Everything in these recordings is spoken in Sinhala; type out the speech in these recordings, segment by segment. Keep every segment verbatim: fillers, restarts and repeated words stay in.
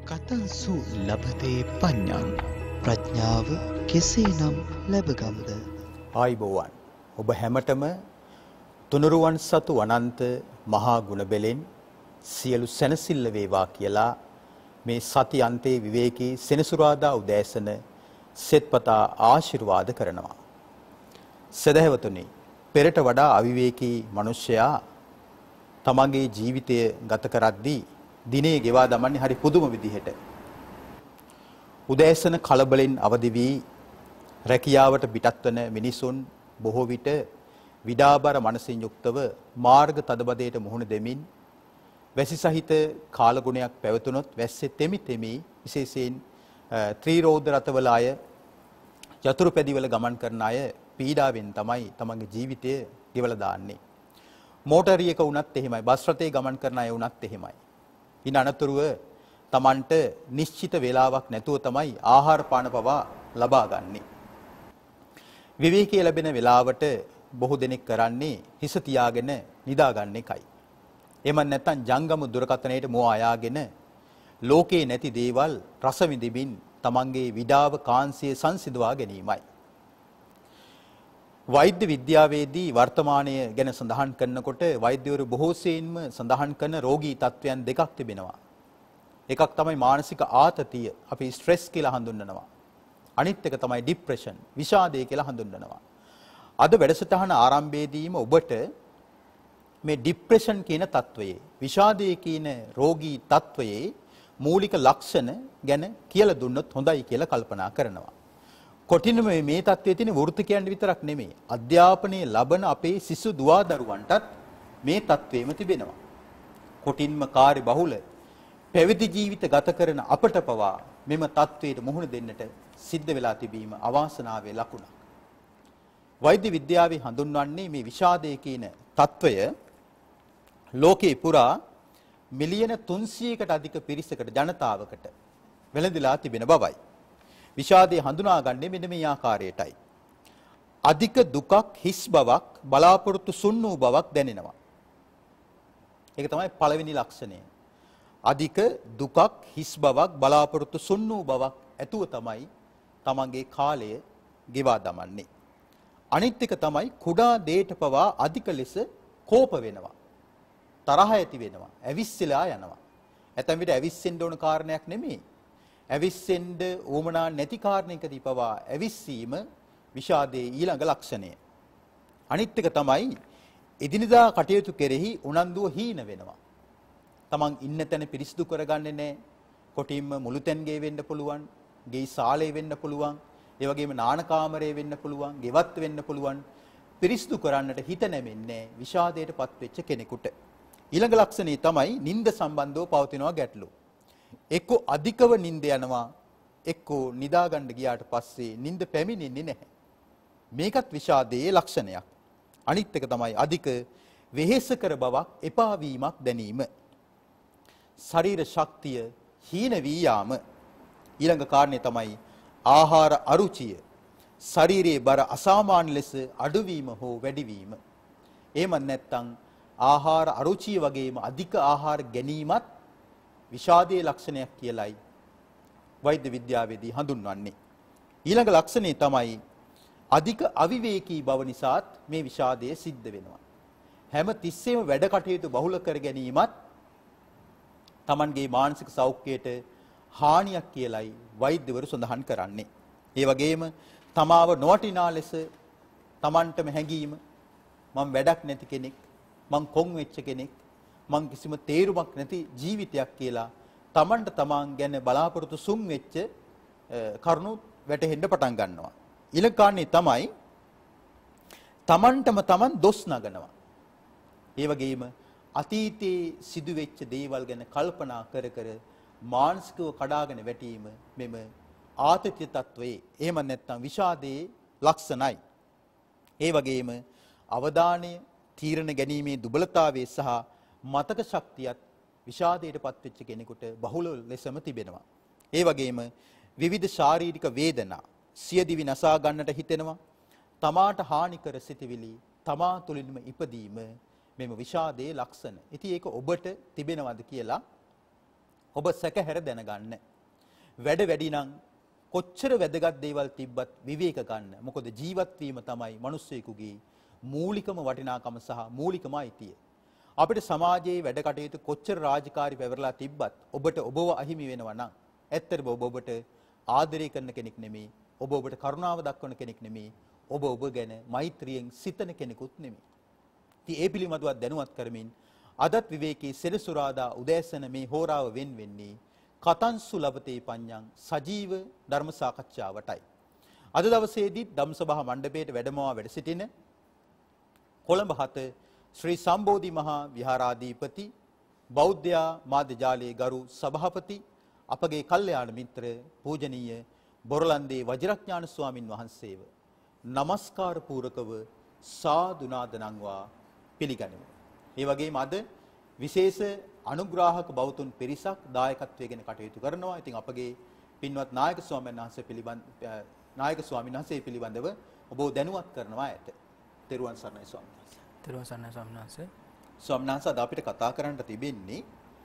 කතංසු ලබතේ පඤ්ඤං ප්‍රඥාව කෙසේනම් ලැබගම්ද? ආයිබෝවන් ඔබ හැමතෙම තුනුරුවන් සතු අනන්ත මහා ගුණ බෙලෙන් සියලු සැනසෙල්ල වේවා කියලා මේ සති අන්තේ විවේකී සෙනසුරාදා උදෑසන සෙත්පතා ආශිර්වාද කරනවා. සදහැවතුනි, පෙරට වඩා අවිවේකී මිනිසයා තමන්ගේ ජීවිතය ගත කරද්දී දිනේ ගෙවා දමන්නේ හරි පුදුම විදිහට. උදෑසන කලබලෙන් අවදි වී රැකියාවට පිටත් වන මිනිසුන් බොහෝ විට විඩාබර මනසින් යුක්තව මාර්ග තදබදයට මුහුණ දෙමින් වැසි සහිත කාලගුණයක් පැවතුනොත් වැස්සේ තෙමි තෙමි විශේෂයෙන් ත්‍රිරෝද රථවල අය යතුරු පැදිවල ගමන් කරන අය පීඩාවෙන් තමයි තමන්ගේ ජීවිතය ගෙවලා දාන්නේ. මෝටරියක වුණත් එහෙමයි, බස් රථයේ ගමන් කරන අය වුණත් එහෙමයි. ඉන් අනතුරුව තමන්ට නිශ්චිත වේලාවක් නැතුව තමයි ආහාර පාන පවා ලබා ගන්නෙ. විවේකී ලැබෙන වේලාවට බොහෝ දෙනෙක් කරන්නේ හිස තියාගෙන නිදා ගන්න එකයි. එහෙම නැත්නම් ජංගම දුරකථනයේට මුව අයාගෙන ලෝකේ නැති දේවල් රස විඳින්මින් තමන්ගේ විඩාව කාංශය සංසිඳවා ගැනීමයි. වෛද්‍ය විද්‍යාවේදී වර්තමානය ගැන සඳහන් කරනකොට වෛද්‍යවරු බොහෝ සෙයින්ම සඳහන් කරන රෝගී තත්වයන් දෙකක් තිබෙනවා. එකක් තමයි මානසික ආතතිය, අපි ස්ට්‍රෙස් කියලා හඳුන්වනවා. අනිත් එක තමයි ડિප්‍රෙෂන්, විෂාදය කියලා හඳුන්වනවා. අද වැඩසටහන ආරම්භයේදීම ඔබට මේ ડિප්‍රෙෂන් කියන තත්වයේ, විෂාදය කියන රෝගී තත්වයේ මූලික ලක්ෂණ ගැන කියලා දුන්නොත් හොඳයි කියලා කල්පනා කරනවා. කොටින්ම මේ තත්වයේ තියෙන වෘත්තිකයන් විතරක් නෙමෙයි, අධ්‍යාපනයේ ලබන අපේ සිසු දුවා දරුවන්ටත් මේ තත්වෙම තිබෙනවා. කොටින්ම කාර්ය බහුල පැවිදි ජීවිත ගත කරන අපට පවා මෙම තත්වයට මුහුණ දෙන්නට සිද්ධ වෙලා තිබීම අවාසනාවේ ලකුණක්. වෛද්‍ය විද්‍යාවේ හඳුන්වන්නේ මේ විෂාදය කියන තත්වය ලෝකේ පුරා මිලියන තුන්සියයකට අධික පිරිසකට, ජනතාවකට වැළඳිලා තිබෙන බවයි. විෂාදය හඳුනාගන්නේ මෙන්න මේ ආකාරයටයි. අධික දුකක්, හිස් බවක්, බලාපොරොත්තු සුන් වූ බවක් දැනෙනවා. ඒක තමයි පළවෙනි ලක්ෂණය. අධික දුකක්, හිස් බවක්, බලාපොරොත්තු සුන් වූ බවක් ඇතුව තමයි තමන්ගේ කාලය ගෙවා දමන්නේ. අනිත් එක තමයි කුඩා දේට පවා අධික ලෙස කෝප වෙනවා. තරහ ඇති වෙනවා. ඇවිස්සලා යනවා. ඇතැම් විට ඇවිස්සෙන්න ඕන කාරණයක් නෙමෙයි. ඇවිස්සෙන්න උවමනා නැති කාරණයකදී පවා ඇවිස්සීම විෂාදයේ ඊළඟ ලක්ෂණය. අනිත් එක තමයි එදිනදා කටයුතු කෙරෙහි උනන්දුව හීන වෙනවා. තමන් ඉන්න තැන පිරිසිදු කරගන්නේ නැහැ. කොටින්ම මුළුතැන්ගේ වෙන්න පුළුවන්, ගෙයි සාලේ වෙන්න පුළුවන්, ඒ වගේම නාන කාමරේ වෙන්න පුළුවන්, ගෙවත් වෙන්න පුළුවන්. පිරිසිදු කරන්නට හිත නැමෙන්නේ විෂාදයටපත් වෙච්ච කෙනෙකුට. ඊළඟ ලක්ෂණය තමයි නිନ୍ଦ සම්බන්ධව පවතිනවා ගැටලු. එක්කෝ අධිකව නිନ୍ଦ යනවා, එක්කෝ නිදා ගන්න ගියාට පස්සේ නිନ୍ଦ පැමිණෙන්නේ නැහැ. මේකත් විෂාදයේ ලක්ෂණයක්. අනිත් එක තමයි අධික වෙහෙසකර බවක්, එපා වීමක් දැනීම. ශරීර ශක්තිය හීන වී යාම. ඊළඟ කාරණේ තමයි ආහාර අරුචිය. ශරීරයේ බර අසාමාන්‍ය ලෙස අඩුවීම හෝ වැඩිවීම. එහෙම නැත්නම් ආහාර අරුචිය වගේම අධික ආහාර ගැනීමත් විෂාදයේ ලක්ෂණයක් කියලයි වෛද්‍ය විද්‍යාවේදී හඳුන්වන්නේ. ඊළඟ ලක්ෂණය තමයි අධික අවිවේකී බව නිසාත් මේ විෂාදය සිද්ධ වෙනවා. හැම තිස්සෙම වැඩ කටයුතු බහුල කර ගැනීමත් Tamanගේ මානසික සෞඛ්‍යයට හානියක් කියලයි වෛද්‍යවරු සඳහන් කරන්නේ. ඒ වගේම තමාව නොවටිනා ලෙස Tamanටම හැඟීම, මම වැඩක් නැති කෙනෙක්, මං කොන් වෙච්ච කෙනෙක්, මං කිසිම තේරුමක් නැති ජීවිතයක් කියලා Tamanට Taman ගැන බලාපොරොත්තු සුන් වෙච්ච කරුණු වැටහෙන්න පටන් ගන්නවා. ඊළඟ කාරණේ තමයි Tamanටම Taman දොස් නගනවා. ඒ වගේම අතීතයේ සිදුවෙච්ච දේවල් ගැන කල්පනා කර කර මානසිකව කඩාගෙන වැටීම මෙම ආතතිය තත්වයේ, එහෙම නැත්නම් විෂාදයේ ලක්ෂණයි. ඒ වගේම අවධානය, තීරණ ගැනීමේ දුබලතාවය සහ මතක ශක්තියත් විෂාදයටපත් වෙච්ච කෙනෙකුට බහුල ලෙසම තිබෙනවා. ඒ වගේම විවිධ ශාරීරික වේදනා, සියදිවි නසා ගන්නට හිතෙනවා, තමාට හානිකර සිතවිලි තමා තුළින්ම ඉපදීම මෙම විෂාදයේ ලක්ෂණ. ඉතින් ඒක ඔබට තිබෙනවද කියලා ඔබ සැකහැර දැනගන්න. වැඩ වැඩි නම් කොච්චර වැදගත් දේවල් තිබ්බත් විවේක ගන්න. මොකද ජීවත් වීම තමයි මිනිස්සෙකුගේ මූලිකම වටිනාකම සහ මූලිකම අයිතිය. අපිට සමාජයේ වැඩ කටයුතු කොච්චර රාජකාරී පැවරලා තිබ්බත් ඔබට ඔබව අහිමි වෙනවා නම් ඇත්තටම ඔබ ඔබට ආදරය කරන කෙනෙක් නෙමෙයි. ඔබ ඔබට කරුණාව දක්වන කෙනෙක් නෙමෙයි. ඔබ ඔබ ගැන මෛත්‍රියෙන් සිතන කෙනෙකුත් නෙමෙයි. ඉතින් ඒ පිළිබඳව දැනුවත් කරමින් අදත් විවේකී සෙනසුරාදා උදෑසන මේ හෝරාව වෙන් වෙන්නේ කතන්සු ලබතේ පඤ්ඤං සජීව ධර්ම සාකච්ඡාවටයි. අද දවසේදී ධම්සභා මණ්ඩපයේට වැඩමවා වැඩ සිටින කොළඹ හත ශ්‍රී සම්බෝධි මහා විහාරාධිපති බෞද්ධ මාධ්‍ය ජාලයේ ගරු සභාපති අපගේ කල්යාණ මිත්‍ර පූජනීය බොරලන්දේ වජිරඥාන ස්වාමින් වහන්සේව নমස්කාර පූරකව සාදු නාද නංවා පිළිගනිමු. ඒ වගේම අද විශේෂ අනුග්‍රාහක බෞතුන් පිරිසක් දායකත්වයෙන් කටයුතු කරනවා. ඉතින් අපගේ පින්වත් නායක ස්වාමීන් වහන්සේ පිළිබඳ නායක ස්වාමීන් වහන්සේ පිළිබඳව ඔබ දැනුවත් කරනවා ඇත. තෙරුවන් සරණයි ස්වාමීන් වහන්සේ. තෙරුවන් සරණයි ස්වාමීන් වහන්සේ. ස්වාමීන් වහන්සේ අද අපිට කතා කරන්න තිබෙන්නේ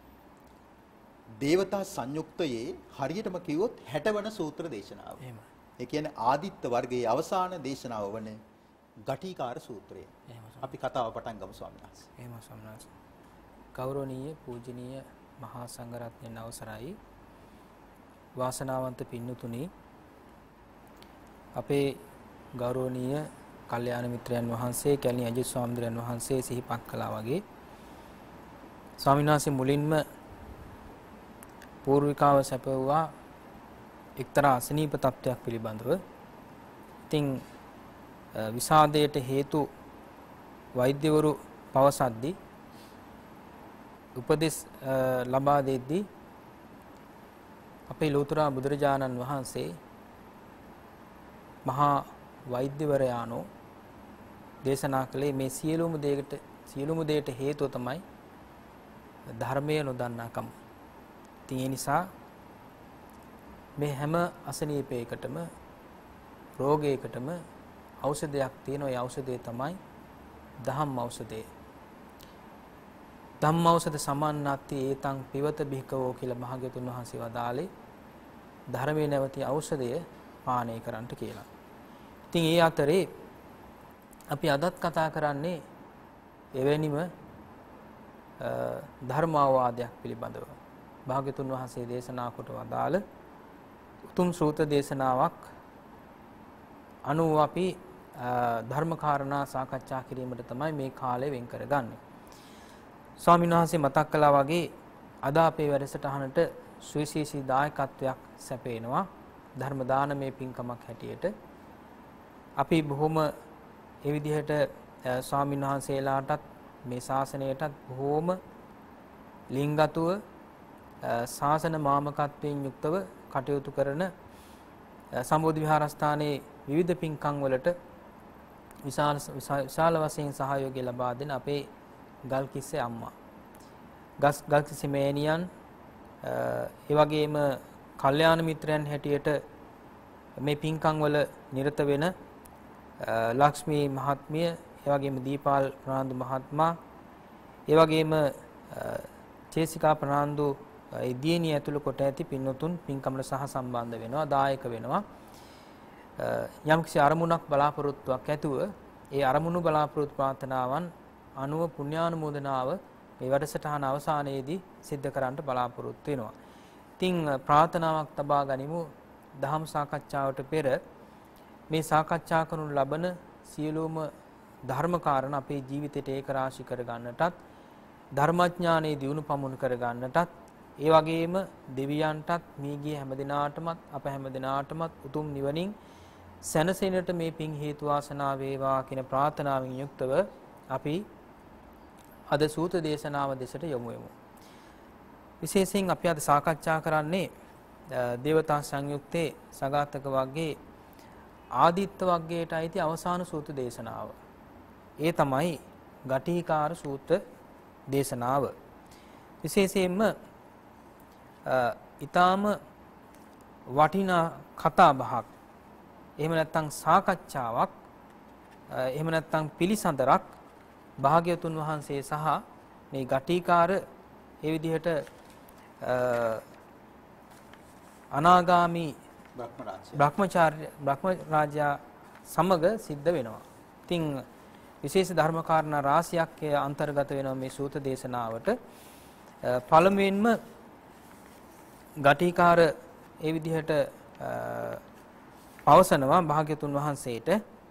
දේවතා සංයුක්තයේ හරියටම කිව්වොත් හැට වන සූත්‍ර දේශනාව. එහෙමයි. ඒ කියන්නේ ආදිත්ත වර්ගයේ අවසාන දේශනාව වන ගටිකාර සූත්‍රය. අපි කතාව පටන් ගමු ස්වාමීන් වහන්සේ. එහෙමයි ස්වාමීන් වහන්සේ. ගෞරවනීය පූජනීය මහා සංඝරත්නයන් අවසරයි. වාසනාවන්ත පින්නතුනි අපේ ගෞරවනීය කල්යාණ මිත්‍රයන් වහන්සේ කැලණි අජිත් ස්වාමීන් වහන්සේ සිහිපත් කළා වගේ ස්වාමීන් වහන්සේ මුලින්ම පූර්විකාව සැපවුවා එක්තරා අසනීප තත්ත්වයක් පිළිබඳව. ඉතින් විසාදයට හේතු වෛද්‍යවරු පවසද්දී උපදෙස් ලබා දෙද්දී අපේ ලෝතර බුදුරජාණන් වහන්සේ මහා වෛද්‍යවරයාණෝ දේශනා කළේ මේ සියලුම දෙයකට සියලුම දෙයට හේතුව තමයි ධර්මය නොදන්නාකම. ඉතින් ඒ නිසා මේ හැම අසනීපයකටම රෝගයකටම ඖෂධයක් තියෙනවා. ඒ ඖෂධය තමයි ධම්ම ඖෂධය. ධම්ම ඖෂධ සමන්නත්ති ඒතං පිවත බිහිකවෝ කියලා භාග්‍යතුන් වහන්සේ වදාළේ ධර්මයේ නැවති ඖෂධය පානය කරන්නට කියලා. ඉතින් ඒ අතරේ අපි අදත් කතා කරන්නේ එවැනිම ධර්මාවාදයක් පිළිබඳව. භාග්‍යතුන් වහන්සේ දේශනා කොට වදාළ උතුම් සූත දේශනාවක් අනුව අපි ධර්ම කාරණා සාකච්ඡා කිරීමට තමයි මේ කාලය වෙන් කරගන්නේ. ස්වාමීන් වහන්සේ මතක් කළා වගේ අද අපේ වැඩසටහනට සුවිශේෂී දායකත්වයක් සැපේනවා ධර්ම දානමය පින්කමක් හැටියට. අපි බොහොම ඒ විදිහට ස්වාමීන් වහන්සේලාටත් මේ ශාසනයටත් බොහොම ලිංගතුව ශාසන මාමකත්වයෙන් යුක්තව කටයුතු කරන සම්බෝධි විහාරස්ථානයේ විවිධ පින්කම් වලට විශාල විශාල වශයෙන් සහයෝගය ලබා දෙන අපේ ගල්කිස්සේ අම්මා ගස් ගල්කිස්සේ මෑණියන් ඒ වගේම කල්යාණ මිත්‍රයන් හැටියට මේ පින්කම් වල නිරත වෙන ලක්ෂ්මී මහත්මිය, ඒ වගේම දීපාල් ප්‍රනාන්දු මහත්මයා, ඒ වගේම චේසිකා ප්‍රනාන්දු ඒ දියණිය ඇතුළු කොට ඇති පින්වතුන් පින්කමට සහ සම්බන්ධ වෙනවා, දායක වෙනවා. යම්කිසි අරමුණක් බලාපොරොත්තුවක් ඇතුව ඒ අරමුණු බලාපොරොත්තු ප්‍රාර්ථනාවන් අනුව පුණ්‍යානුමෝදනාව මේ වැඩසටහන අවසානයේදී සිද්ධ කරන්නට බලාපොරොත්තු වෙනවා. ඉතින් ප්‍රාර්ථනාවක් තබා ගනිමු. දහම් සාකච්ඡාවට පෙර මේ සාකච්ඡා කරනු ලබන සියලුම ධර්ම කාරණා අපේ ජීවිතයට ඒක රාශි කර ගන්නටත් ධර්මඥානෙ දියුණු පමුණු කර ගන්නටත් ඒ වගේම දෙවියන්ටත් මේගිය හැමදිනාටමත් අප හැමදිනාටමත් උතුම් නිවනින් සැනසෙන්නට මේ පින් හේතු වාසනා වේවා කියන ප්‍රාර්ථනාවෙන් යුක්තව අපි අද සූත දේශනාව දෙසට යොමු වෙමු. විශේෂයෙන් අපි අද සාකච්ඡා කරන්නේ දේවතා සංයුක්තේ සගතක වර්ගයේ ආදිත්ත වර්ගයට අයිති අවසාන සූත දේශනාව. ඒ තමයි ගටිකාර සූත දේශනාව. විශේෂයෙන්ම ඊටාම වටිනා කතා බහක්, එහෙම නැත්නම් සාකච්ඡාවක්, එහෙම නැත්නම් පිළිසඳරක් භාග්‍යවතුන් වහන්සේ සහ මේ ගටිකාර ඒ විදිහට අනාගාමී බ්‍රහ්මරාජය බ්‍රහ්මචාර්ය බ්‍රහ්මරාජයා සමග සිද්ධ වෙනවා. ඉතින් විශේෂ ධර්ම කාරණා රාශියක් අන්තර්ගත වෙනවා මේ සූත දේශනාවට. පළමුවෙන්ම ගටිකාර ඒ විදිහට පවසනවා භාග්‍යතුන් වහන්සේට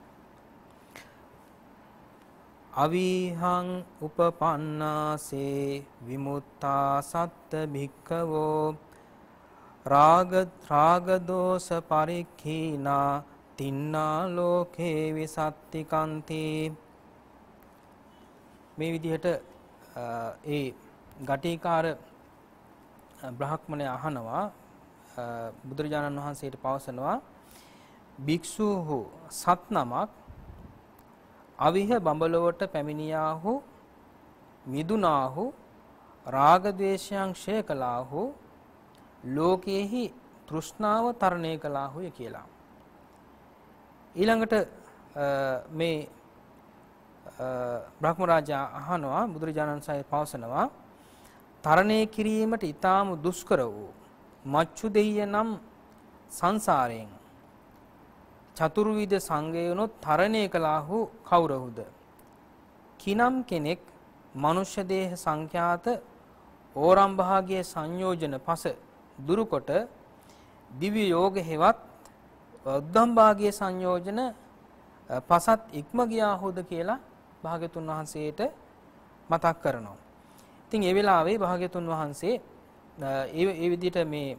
අවිහං උපපන්නාසේ විමුක්තා සත්ත භික්ඛවෝ රාග රාග දෝෂ පරික්ඛීනා තින්නා ලෝකේ විසත්තිකන්ති. මේ විදිහට ඒ ගටිකාර බ්‍රාහ්මණය අහනවා බුදුරජාණන් වහන්සේට පවසනවා භික්ෂූහු සත් නමක් අවිහ බඹලොවට පැමිණියාහු මිදුනාහු රාග ද්වේෂයන් ක්ෂය කළාහු ලෝකයේහි තෘෂ්ණාව තරණය කළාහුය කියලා. ඊළඟට මේ බ්‍රහ්මරාජා අහනවා බුදුරජාණන් වහන්සේ පවසනවා තරණය කිරීමට ඊටාම දුෂ්කර වූ මච්චු දෙයිය නම් සංසාරයෙන් චතුර්විධ සංගයනොත් තරණය කළාහු කවුරුහුද? කිනම් කෙනෙක් මනුෂ්‍ය දේහ සංඛ්‍යාත ඕරම් භාගයේ සංයෝජන පස දුරුකොට දිව්‍ය යෝග හේවත් උද්දම් භාගයේ සංයෝජන පසත් ඉක්ම ගියාහුද කියලා භාග්‍යතුන් වහන්සේට මතක් කරනවා. ඉතින් ඒ වෙලාවේ භාග්‍යතුන් වහන්සේ ඒ ඒ විදිහට මේ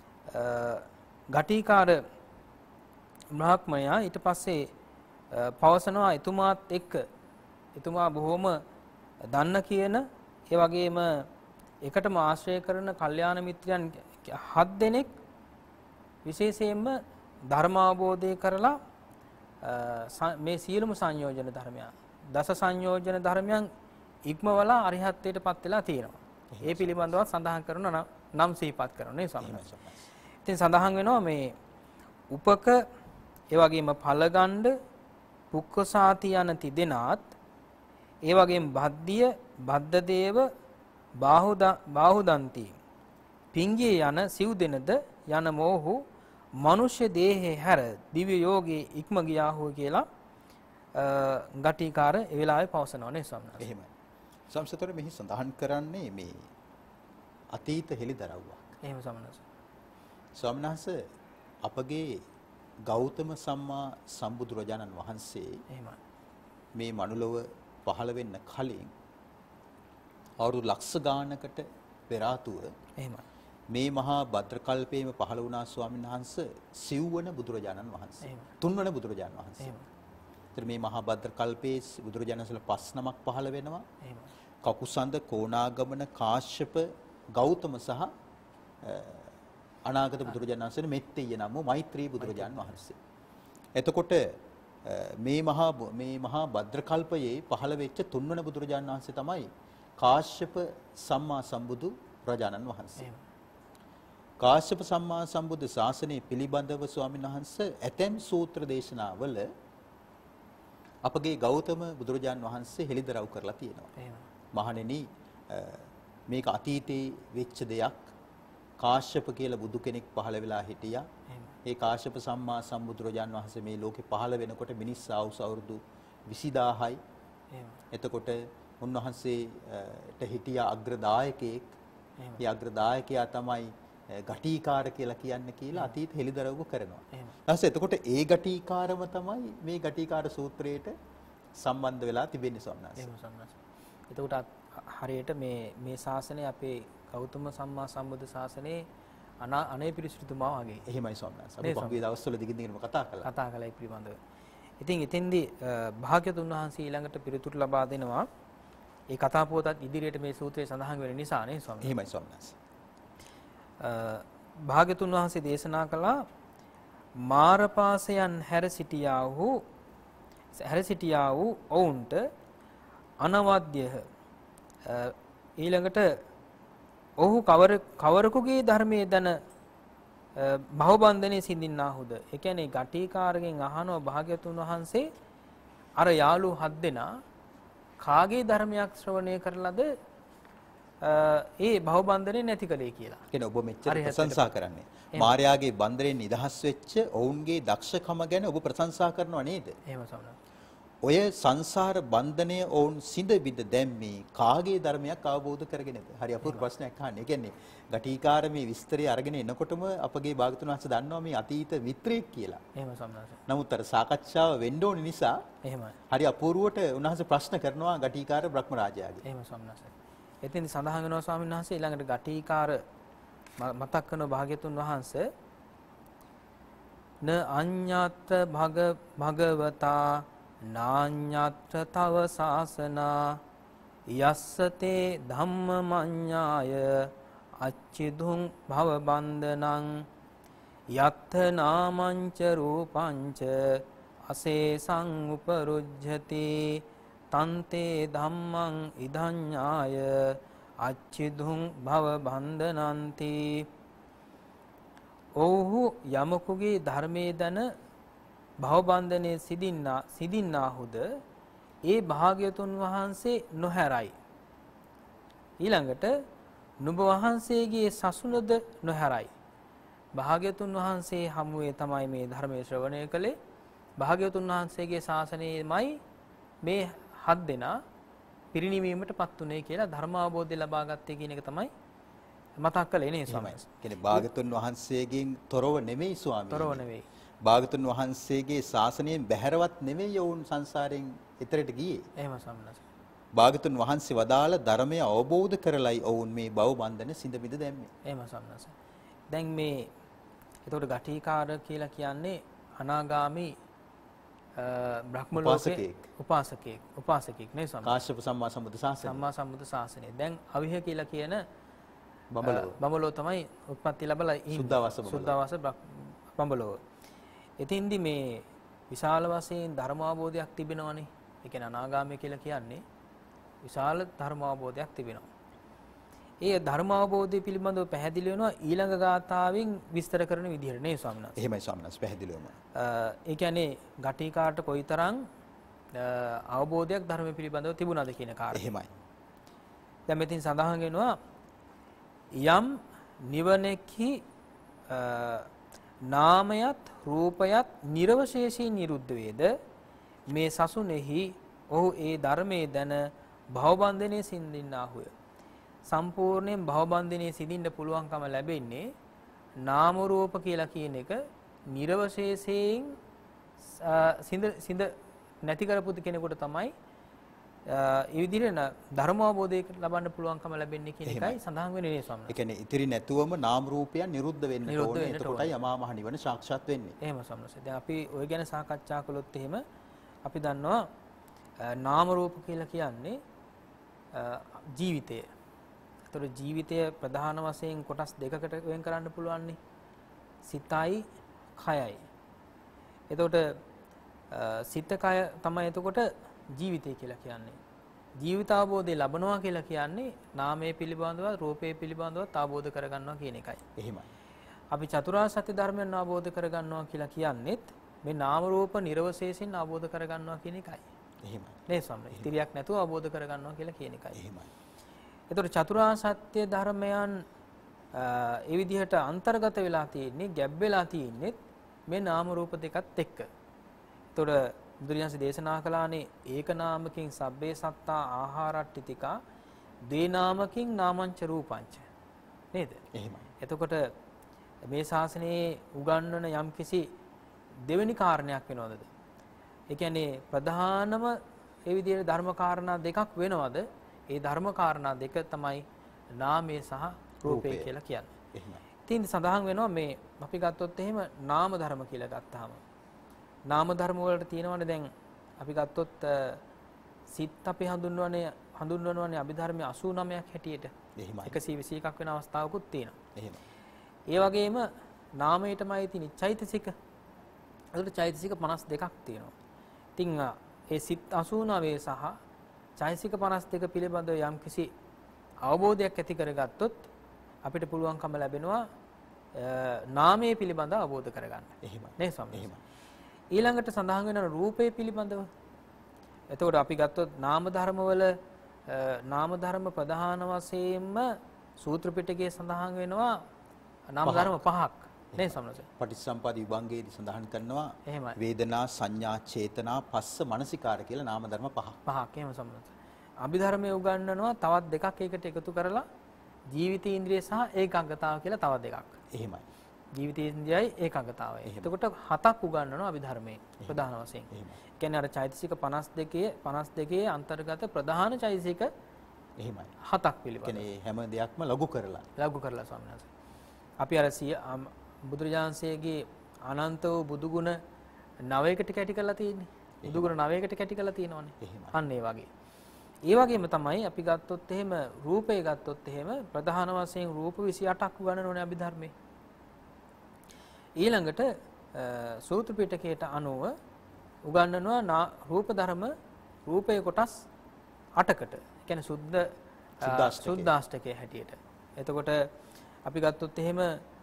ගටිකාර බ්‍රාහ්මණයා ඊට පස්සේ පවසනවා එතුමාත් එක්ක එතුමා බොහොම දන්න කියන ඒ වගේම එකටම ආශ්‍රය කරන කල්යාණ මිත්‍රයන් හත් දෙනෙක් විශේෂයෙන්ම ධර්මාවබෝධය කරලා මේ සියලුම සංයෝජන ධර්මයන් දස සංයෝජන ධර්මයන් ඉක්මවලා අරිහත්ත්වයට පත් වෙලා තියෙනවා. ඒ පිළිබඳව සඳහන් කරන නම් සිහිපත් කරනවා ස්වාමීන් වහන්සේ. ඉතින් සඳහන් වෙනවා මේ උපක ඒ වගේම ඵලගණ්ඩ පුක්කසාති යන තිදෙනාත් ඒ වගේම බද්දිය බද්දදේව බාහුද බාහුදන්ති පිංගිය යන සිව් දෙනද යන මෝහු මනුෂ්‍ය දේහේ හැර දිව්‍ය යෝගේ ඉක්ම ගියාහුව කියලා ගටිකාර ඒ වෙලාවේ පවසනවා නේ ස්වාමීන් වහන්සේ. එහෙමයි. සම්සතර මෙහි සඳහන් කරන්නේ මේ අතීත හෙළිදරව්වක්. එහෙම ස්වාමීන් වහන්සේ. ස්වාමීන් වහන්සේ අපගේ ගෞතම සම්මා සම්බුදුරජාණන් වහන්සේ එහෙමයි. මේ මනුලොව පහළ වෙන්න කලින් අවුරුදු ලක්ෂ ගානකට පෙර ආතුව එහෙමයි. මේ මහා භද්‍ර කල්පයේම පහළ වුණා ස්වාමීන් වහන්සේ සිව්වන බුදුරජාණන් වහන්සේ. තුන්වන බුදුරජාණන් වහන්සේ. එහෙමයි. ඒතර මේ මහා භද්‍ර කල්පයේ බුදුරජාණන් වහන්සේලා පස් නමක් පහළ වෙනවා. එහෙමයි. කකුසඳ, කොණාගමන, කාශ්‍යප, ගෞතම සහ අනාගත බුදුරජාණන් වහන්සේ මෙත්තෙය නම් වූ මෛත්‍රී බුදුරජාණන් වහන්සේ. එතකොට මේ මහා මේ මහා භද්‍ර කල්පයේ පහළ වෙච්ච තුන්වන බුදුරජාණන් වහන්සේ තමයි කාශ්‍යප සම්මා සම්බුදු රජාණන් වහන්සේ. කාශ්‍යප සම්මා සම්බුද්ධ ශාසනය පිළිබඳව ස්වාමීන් වහන්සේ ඇතැම් සූත්‍ර දේශනාවල අපගේ ගෞතම බුදුරජාණන් වහන්සේ හෙළිදරව් කරලා තියෙනවා. මහණෙනි මේක අතීතේ වෙච්ච දෙයක්. කාශ්‍යප කියලා බුදු කෙනෙක් පහළ වෙලා හිටියා. ඒ කාශ්‍යප සම්මා සම්බුදුරජාණන් වහන්සේ මේ ලෝකේ පහළ වෙනකොට මිනිස් ආයුෂ අවුරුදු විසිදාහයි. එතකොට උන්වහන්සේට හිටියා අග්‍රදායකයෙක්. ඒ අග්‍රදායකයා තමයි ගටිකාර කියලා කියන්නේ කියලා අතීත හෙළිදරව්ව කරනවා. ඊට එතකොට ඒ ගටිකාරම තමයි මේ ගටිකාර සූත්‍රයට සම්බන්ධ වෙලා තිබෙන්නේ සම්මාස. එතකොට හරියට මේ මේ ශාසනය අපේ ගෞතම සම්මා සම්බුද්ධ ශාසනයේ අනේ පිරිසිදුතුමා වගේ. එහෙමයි සම්මාස. අපි පහුගිය දවස්වල දිගින් දිගටම කතා කළා. කතා කළා ඒ පිළිබඳව. ඉතින් එතෙන්දී භාග්‍යතුන් වහන්සේ ඊළඟට පිළිතුරු ලබා දෙනවා. ඒ කතා පුවතත් ඉදිරියට මේ සූත්‍රයේ සඳහන් වෙන නිසා නේ ස්වාමීන්. එහෙමයි සම්මාස. භාග්‍යතුන් වහන්සේ දේශනා කළා මාරපාසයන් හැර සිටියා වූ හැර සිටියා වූ ඔවුන්ට අනවද්‍යහ ඊළඟට ඔහු කවර කවරකුගේ ධර්මයේ දන බහුබන්ධනේ සිඳින්නාහුද. ඒ කියන්නේ ගටිකාරගෙන් අහනවා භාග්‍යතුන් වහන්සේ අර යාළු හත් දෙනා කාගේ ධර්මයක් ශ්‍රවණය කරලාද ඒ භව බන්ධනේ නැති කලේ කියලා. කියන ඔබ මෙච්චර ප්‍රශංසා කරන්නේ. මායාගේ බන්ධරෙන් නිදහස් වෙච්ච ඔවුන්ගේ දක්ෂකම ගැන ඔබ ප්‍රශංසා කරනවා නේද? එහෙම සමහරවිට. ඔය සංසාර බන්ධනය ඔවුන් සිඳ බිඳ දැම්මේ කාගේ ධර්මයක් අවබෝධ කරගෙනද? හරි අපූර්ව ප්‍රශ්නයක් අහන්නේ. ඒ කියන්නේ ගටිකාර මේ විස්තරය අරගෙන එනකොටම අපගේ භාගතුන් වහන්සේ දන්නවා මේ අතීත මිත්‍රයෙක් කියලා. එහෙම සම්මාස. නමුත් අර සාකච්ඡාව වෙන්න ඕන නිසා එහෙමයි. හරි අපූර්වට උන්වහන්සේ ප්‍රශ්න කරනවා ගටිකාර බ්‍රහ්ම රාජයාගේ. එහෙම සම්මාස. එතෙන් සඳහන් වෙනවා ස්වාමීන් වහන්සේ ඊළඟට ගටිකාර මතක් කරන භාග්‍යතුන් වහන්සේ න අඤ්ඤත් භග භගවතා නාඤ්ඤත්‍ර තව සාසනා යස්සතේ ධම්මමඤ්ඤාය අච්චිදුං භව බන්ධනං යත්ථ නාමංච රූපංච අසේසං උපරුජ්ජති තන්තේ ධම්මං ඉදඤ්ඤාය අච්චිදුං භව බන්ධනಂತಿ. ඔව්හු යමකුගේ ධර්මයේ දන භව බන්ධනයේ සිදින්නා සිදින්නාහුද ඒ භාග්‍යතුන් වහන්සේ නොහැරයි. ඊළඟට නුඹ වහන්සේගේ සසුනද නොහැරයි. භාග්‍යතුන් වහන්සේ හමුවේ තමයි මේ ධර්මයේ ශ්‍රවණය කළේ. භාග්‍යතුන් වහන්සේගේ ශාසනයේමයි මේ හත් දෙනා පිරිණිවීමටපත් උනේ කියලා ධර්ම අවබෝධය ලබා ගත්තේ කියන එක තමයි මතක් කළේ නේ ස්වාමීන් වහන්සේ. කියන්නේ භාග්‍යතුන් වහන්සේගෙන් තොරව නෙමෙයි ස්වාමීන්. තොරව නෙමෙයි. භාගතුන් වහන්සේගේ ශාසනයෙන් බැහැරවත් නෙමෙයි යෝන් සංසාරයෙන් එතරට ගියේ. එහෙම සම්මත. භාගතුන් වහන්සේ වදාළ ධර්මය අවබෝධ කරලයි ඔවුන් මේ භව බන්ධන සිඳ බිඳ දැම්මේ. එහෙම සම්මත. දැන් මේ එතකොට ගටිකාර කියලා කියන්නේ අනාගාමි බ්‍රහ්ම ලෝකයේ උපාසකෙක් උපාසකෙක් නේ සම්මත. කාශ්‍යප සම්මා සම්බුද්ධ ශාසනය. සම්මා සම්බුද්ධ ශාසනය. දැන් අවිහ කියලා කියන බඹලෝ බඹලෝ තමයි උත්පත්ති ලැබලා ඉන්නේ. සුද්ධාවාස බඹලෝ. සුද්ධාවාස බඹලෝ. එතින්දි මේ විශාල වශයෙන් ධර්ම අවබෝධයක් තිබෙනවනේ. ඒ කියන්නේ අනාගාමී කියලා කියන්නේ විශාල ධර්ම අවබෝධයක් තිබෙනවා. ඒ ධර්ම අවබෝධය පිළිබඳව පැහැදිලි වෙනවා ඊළඟ ගාථාවෙන් විස්තර කරන විදිහට නේ ස්වාමීන් වහන්සේ. එහෙමයි ස්වාමීන් වහන්සේ පැහැදිලිවම. ඒ කියන්නේ ගටිකාට කොයිතරම් අවබෝධයක් ධර්ම පිළිබඳව තිබුණාද කියන කාරණය. එහෙමයි. දැන් මෙතින් සඳහන් වෙනවා යම් නිවනෙහි නාමයත් රූපයත් නිර්වශේෂී නිරුද්ධ වේද මේ සසුනේහි ඔහු ඒ ධර්මයේ දන භවබන්ධනයේ සිඳින්නාහුය. සම්පූර්ණයෙන් භවබන්ධනයේ සිඳින්න පුළුවන්කම ලැබෙන්නේ නාම රූප කියලා කියන එක නිර්වශේෂයෙන් සිඳ සිඳ නැති කරපු කෙනෙකුට තමයි ඒ විදිහට ධර්ම අවබෝධය ලබන්න පුළුවන්කම ලැබෙන්නේ කියන එකයි සඳහන් වෙන්නේ නේ ස්වාමීන් වහන්සේ. ඒ කියන්නේ ඉතිරි නැතුවම නාම රූපයන් නිරුද්ධ වෙන්න ඕනේ. එතකොටයි අමා මහ නිවන සාක්ෂාත් වෙන්නේ. එහෙම ස්වාමීන් වහන්සේ. දැන් අපි ওই ගැන සාකච්ඡා කළොත් එහෙම අපි දන්නවා නාම රූප කියලා කියන්නේ ජීවිතය. ඒතර ජීවිතය ප්‍රධාන වශයෙන් කොටස් දෙකකට වෙන් කරන්න පුළුවන් නේ. සිතයි කයයි. එතකොට සිත කය තමයි එතකොට ජීවිතය කියලා කියන්නේ. ජීවිත අවබෝධය ලබනවා කියලා කියන්නේ නාමයේ පිළිබඳව රූපයේ පිළිබඳව අවබෝධ කරගන්නවා කියන එකයි. එහෙමයි. අපි චතුරාර්ය සත්‍ය ධර්මයන් අවබෝධ කරගන්නවා කියලා කියන්නේත් මේ නාම රූප නිර්වශේෂයෙන් අවබෝධ කරගන්නවා කියන එකයි. එහෙමයි. නේ ස්වාමී. ඉතිරියක් නැතුව අවබෝධ කරගන්නවා කියලා කියන එකයි. එහෙමයි. ඒතකොට චතුරාර්ය සත්‍ය ධර්මයන් ඒ විදිහට අන්තර්ගත වෙලා තියෙන්නේ, ගැබ් වෙලා තියෙන්නේ මේ නාම රූප දෙකත් එක්ක. ඒතකොට බුදුරජාණන් දේශනා කළානේ ඒක නාමකින් සබ්බේ සත්තා ආහාරට්ඨිතිකා ද්වේ නාමකින් නාමංච රූපංච නේද? එහෙමයි. එතකොට මේ ශාසනයේ උගන්වන යම්කිසි දෙවෙනි කාරණයක් වෙනවද? ඒ කියන්නේ ප්‍රධානම ඒ විදිහේ ධර්ම කාරණා දෙකක් වෙනවද? ඒ ධර්ම කාරණා දෙක තමයි නාමය සහ රූපය කියලා කියන්නේ. එහෙමයි. ඉතින් සඳහන් වෙනවා මේ අපි ගත්තොත් එහෙම නාම ධර්ම කියලා ගත්තාම නාම ධර්ම වලට තියෙනවනේ දැන් අපි ගත්තොත් සිත් අපි හඳුන්වන්නේ හඳුන්වනවනේ අභිධර්මයේ අසූ නවයක් හැටියට. එහෙමයි. එකසිය විසි එකක් වෙන අවස්ථාවකුත් තියෙනවා. එහෙමයි. ඒ වගේම නාමයටමයි තියෙන චෛතසික. ඒකට චෛතසික පනස් දෙකක් තියෙනවා. ඉතින් ඒ සිත් අසූ නවය සහ චෛතසික පනස් දෙක පිළිබඳව යම්කිසි අවබෝධයක් ඇති කරගත්තොත් අපිට පුළුවන්කම ලැබෙනවා නාමයේ පිළිබඳව අවබෝධ කරගන්න. එහෙමයි. නේ ස්වාමී. එහෙමයි. ඊළඟට සඳහන් වෙන රූපේ පිළිබඳව. එතකොට අපි ගත්තොත් නාම ධර්මවල නාම ධර්ම ප්‍රධාන වශයෙන්ම සූත්‍ර පිටකයේ සඳහන් වෙනවා නාම ධර්ම පහක් නේ සම්මත. පටිච්චසමුප්පාද විභංගයේදී සඳහන් කරනවා එහෙමයි. වේදනා සංඥා චේතනා පස්ස මනසිකාර කියලා නාම ධර්ම පහක්. පහක් එහෙම සම්මත. අභිධර්මයේ උගන්වනවා තවත් දෙකක් ඒකට එකතු කරලා ජීවිතේන්ද්‍රිය සහ ඒකාග්‍රතාව කියලා තවත් දෙකක්. එහෙමයි. ජීවිතේන්ද්‍රයයි ඒකාග්‍රතාවයි. එතකොට හතක් උගන්වනවා අභිධර්මයේ ප්‍රධාන වශයෙන්. එහෙමයි. කියන්නේ අර චෛතසික පනස් දෙකේ පනස් දෙකේ අන්තර්ගත ප්‍රධාන චෛතසික එහෙමයි. හතක් පිළිබඳ. කියන්නේ හැම දෙයක්ම ලඝු කරලා. ලඝු කරලා ස්වාමීන් වහන්සේ. අපි අර සිය බුදුරජාන්සේගේ අනන්ත වූ බුදුගුණ නවයකට කැටි කරලා තියෙන්නේ. බුදුගුණ නවයකට කැටි කරලා තියෙනවනේ. අන්න ඒ වගේ. ඒ වගේම තමයි අපි ගත්තොත් එහෙම රූපය ගත්තොත් එහෙම ප්‍රධාන වශයෙන් රූප විසි අටක් උගන්වනෝනේ අභිධර්මයේ. ඊළඟට සූත්‍ර පිටකයට අනුව උගන්වනවා රූප ධර්ම රූපයේ කොටස් අටකට. ඒ කියන්නේ සුද්ධ සුද්ධාෂ්ටකයේ හැටියට. එතකොට අපි ගත්තොත් එහෙම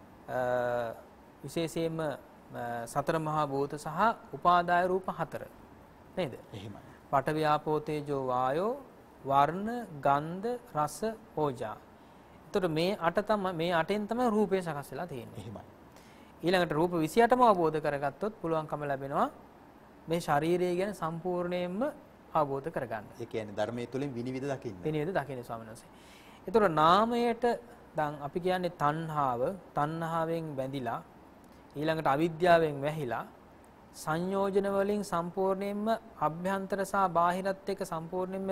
විශේෂයෙන්ම සතර මහා භූත සහ උපාදාය රූප හතර නේද? එහෙමයි. පඨවි ආපෝ තේජෝ වායෝ වර්ණ ගන්ධ රස ඕජා. එතකොට මේ අට තමයි මේ අටෙන් තමයි රූපය සකස් වෙලා තියෙන්නේ. එහෙමයි. ඊළඟට රූප විසි අටම අවබෝධ කරගත්තොත් පුළුවන්කම ලැබෙනවා මේ ශාරීරිය ගැන සම්පූර්ණයෙන්ම අවබෝධ කරගන්න. ඒ කියන්නේ ධර්මයේ තුලින් විනිවිද දකින්න. විනිවිද දකින්න ස්වාමීන් වහන්සේ. එතකොට නාමයට දැන් අපි කියන්නේ තණ්හාව, තණ්හාවෙන් බැඳිලා ඊළඟට අවිද්‍යාවෙන් වැහිලා සංයෝජන වලින් සම්පූර්ණයෙන්ම අභ්‍යන්තර සහ බාහිරත් එක්ක සම්පූර්ණයෙන්ම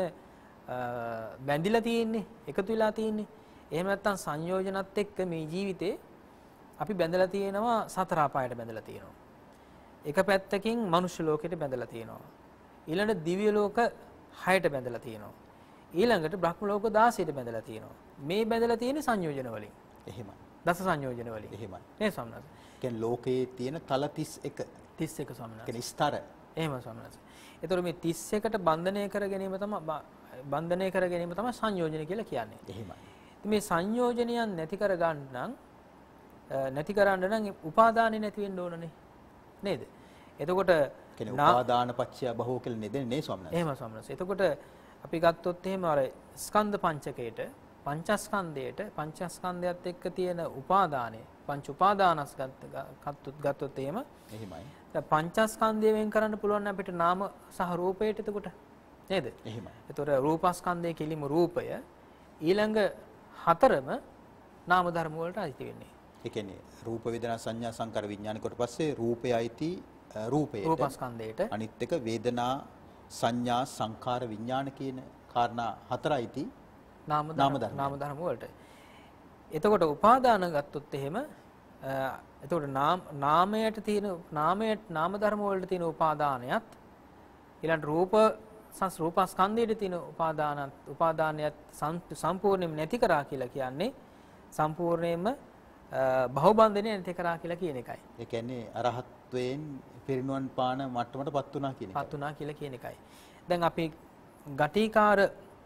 බැඳිලා තියෙන්නේ, එකතු වෙලා තියෙන්නේ. එහෙම නැත්නම් සංයෝජනත් එක්ක මේ ජීවිතේ අපි බැඳලා තියෙනවා සතර අපායට බැඳලා තියෙනවා. එක පැත්තකින් මනුෂ්‍ය ලෝකෙට බැඳලා තියෙනවා. ඊළඟට දිව්‍ය ලෝක හයට බැඳලා තියෙනවා. ඊළඟට බ්‍රහ්ම ලෝක දාසයට බැඳලා තියෙනවා. මේ බැඳලා තියෙන්නේ සංයෝජන වලින්. එහෙමයි. දස සංයෝජන වලින්. එහෙමයි. නේ ස්වාමීන් වහන්සේ. කියන්නේ ලෝකයේ තියෙන තල තිස් එක. තිස් එක ස්වාමීන් වහන්සේ. කියන්නේ ස්තර. එහෙම ස්වාමීන් වහන්සේ. ඒතර මේ තිස් එකට බන්ධනය කර ගැනීම තමයි බන්ධනය කර ගැනීම තමයි සංයෝජන කියලා කියන්නේ. එහෙමයි. මේ සංයෝජනයන් නැති කර ගන්න නම් නැති කරන්න නම් උපාදානෙ නැති වෙන්න ඕනනේ. නේද? එතකොට කියන්නේ උපාදාන පත්‍ය බහුව කියලා නෙදෙන්නේ නේ ස්වාමීන් වහන්සේ. එහෙම ස්වාමීන් වහන්සේ. එතකොට අපි ගත්තොත් එහෙම අර ස්කන්ධ පංචකයට පංචස්කන්ධයට පංචස්කන්ධයත් එක්ක තියෙන උපාදානය පංච උපාදානස්කන්ධ ගත්තොත් එහෙම එහෙමයි. දැන් පංචස්කන්ධය වෙන් කරන්න පුළුවන් අපිට නාම සහ රූපයට එතකොට නේද? එහෙමයි. එතකොට රූපස්කන්ධයේ කෙලිම රූපය ඊළඟ හතරම නාම ධර්ම වලට අයිති වෙන්නේ. ඒ කියන්නේ රූප වේදනා සංඥා සංකාර විඥාන කොට පස්සේ රූපය අයිති රූපයට රූපස්කන්ධයට අනිත් එක වේදනා සංඥා සංකාර විඥාන කියන කාරණා හතරයිති නාම ධර්ම නාම ධර්ම වලට. එතකොට උපාදාන ගත්තොත් එහෙම එතකොට නාම නාමයට තියෙන නාමයට නාම ධර්ම වලට තියෙන උපාදානයත් ඊළඟ රූප සංස් රූපස්කන්ධයට තියෙන උපාදානත් උපාදානයත් සම්පූර්ණයෙන්ම නැති කරා කියලා කියන්නේ සම්පූර්ණයෙන්ම බහුබන්ධනේ නැති කරා කියලා කියන එකයි. ඒ කියන්නේ අරහත්වයෙන් පිරිනුවන් පාන මට්ටමටපත් වුණා කියන එකයි. පත් වුණා කියලා කියන එකයි. දැන් අපි ගටිකාර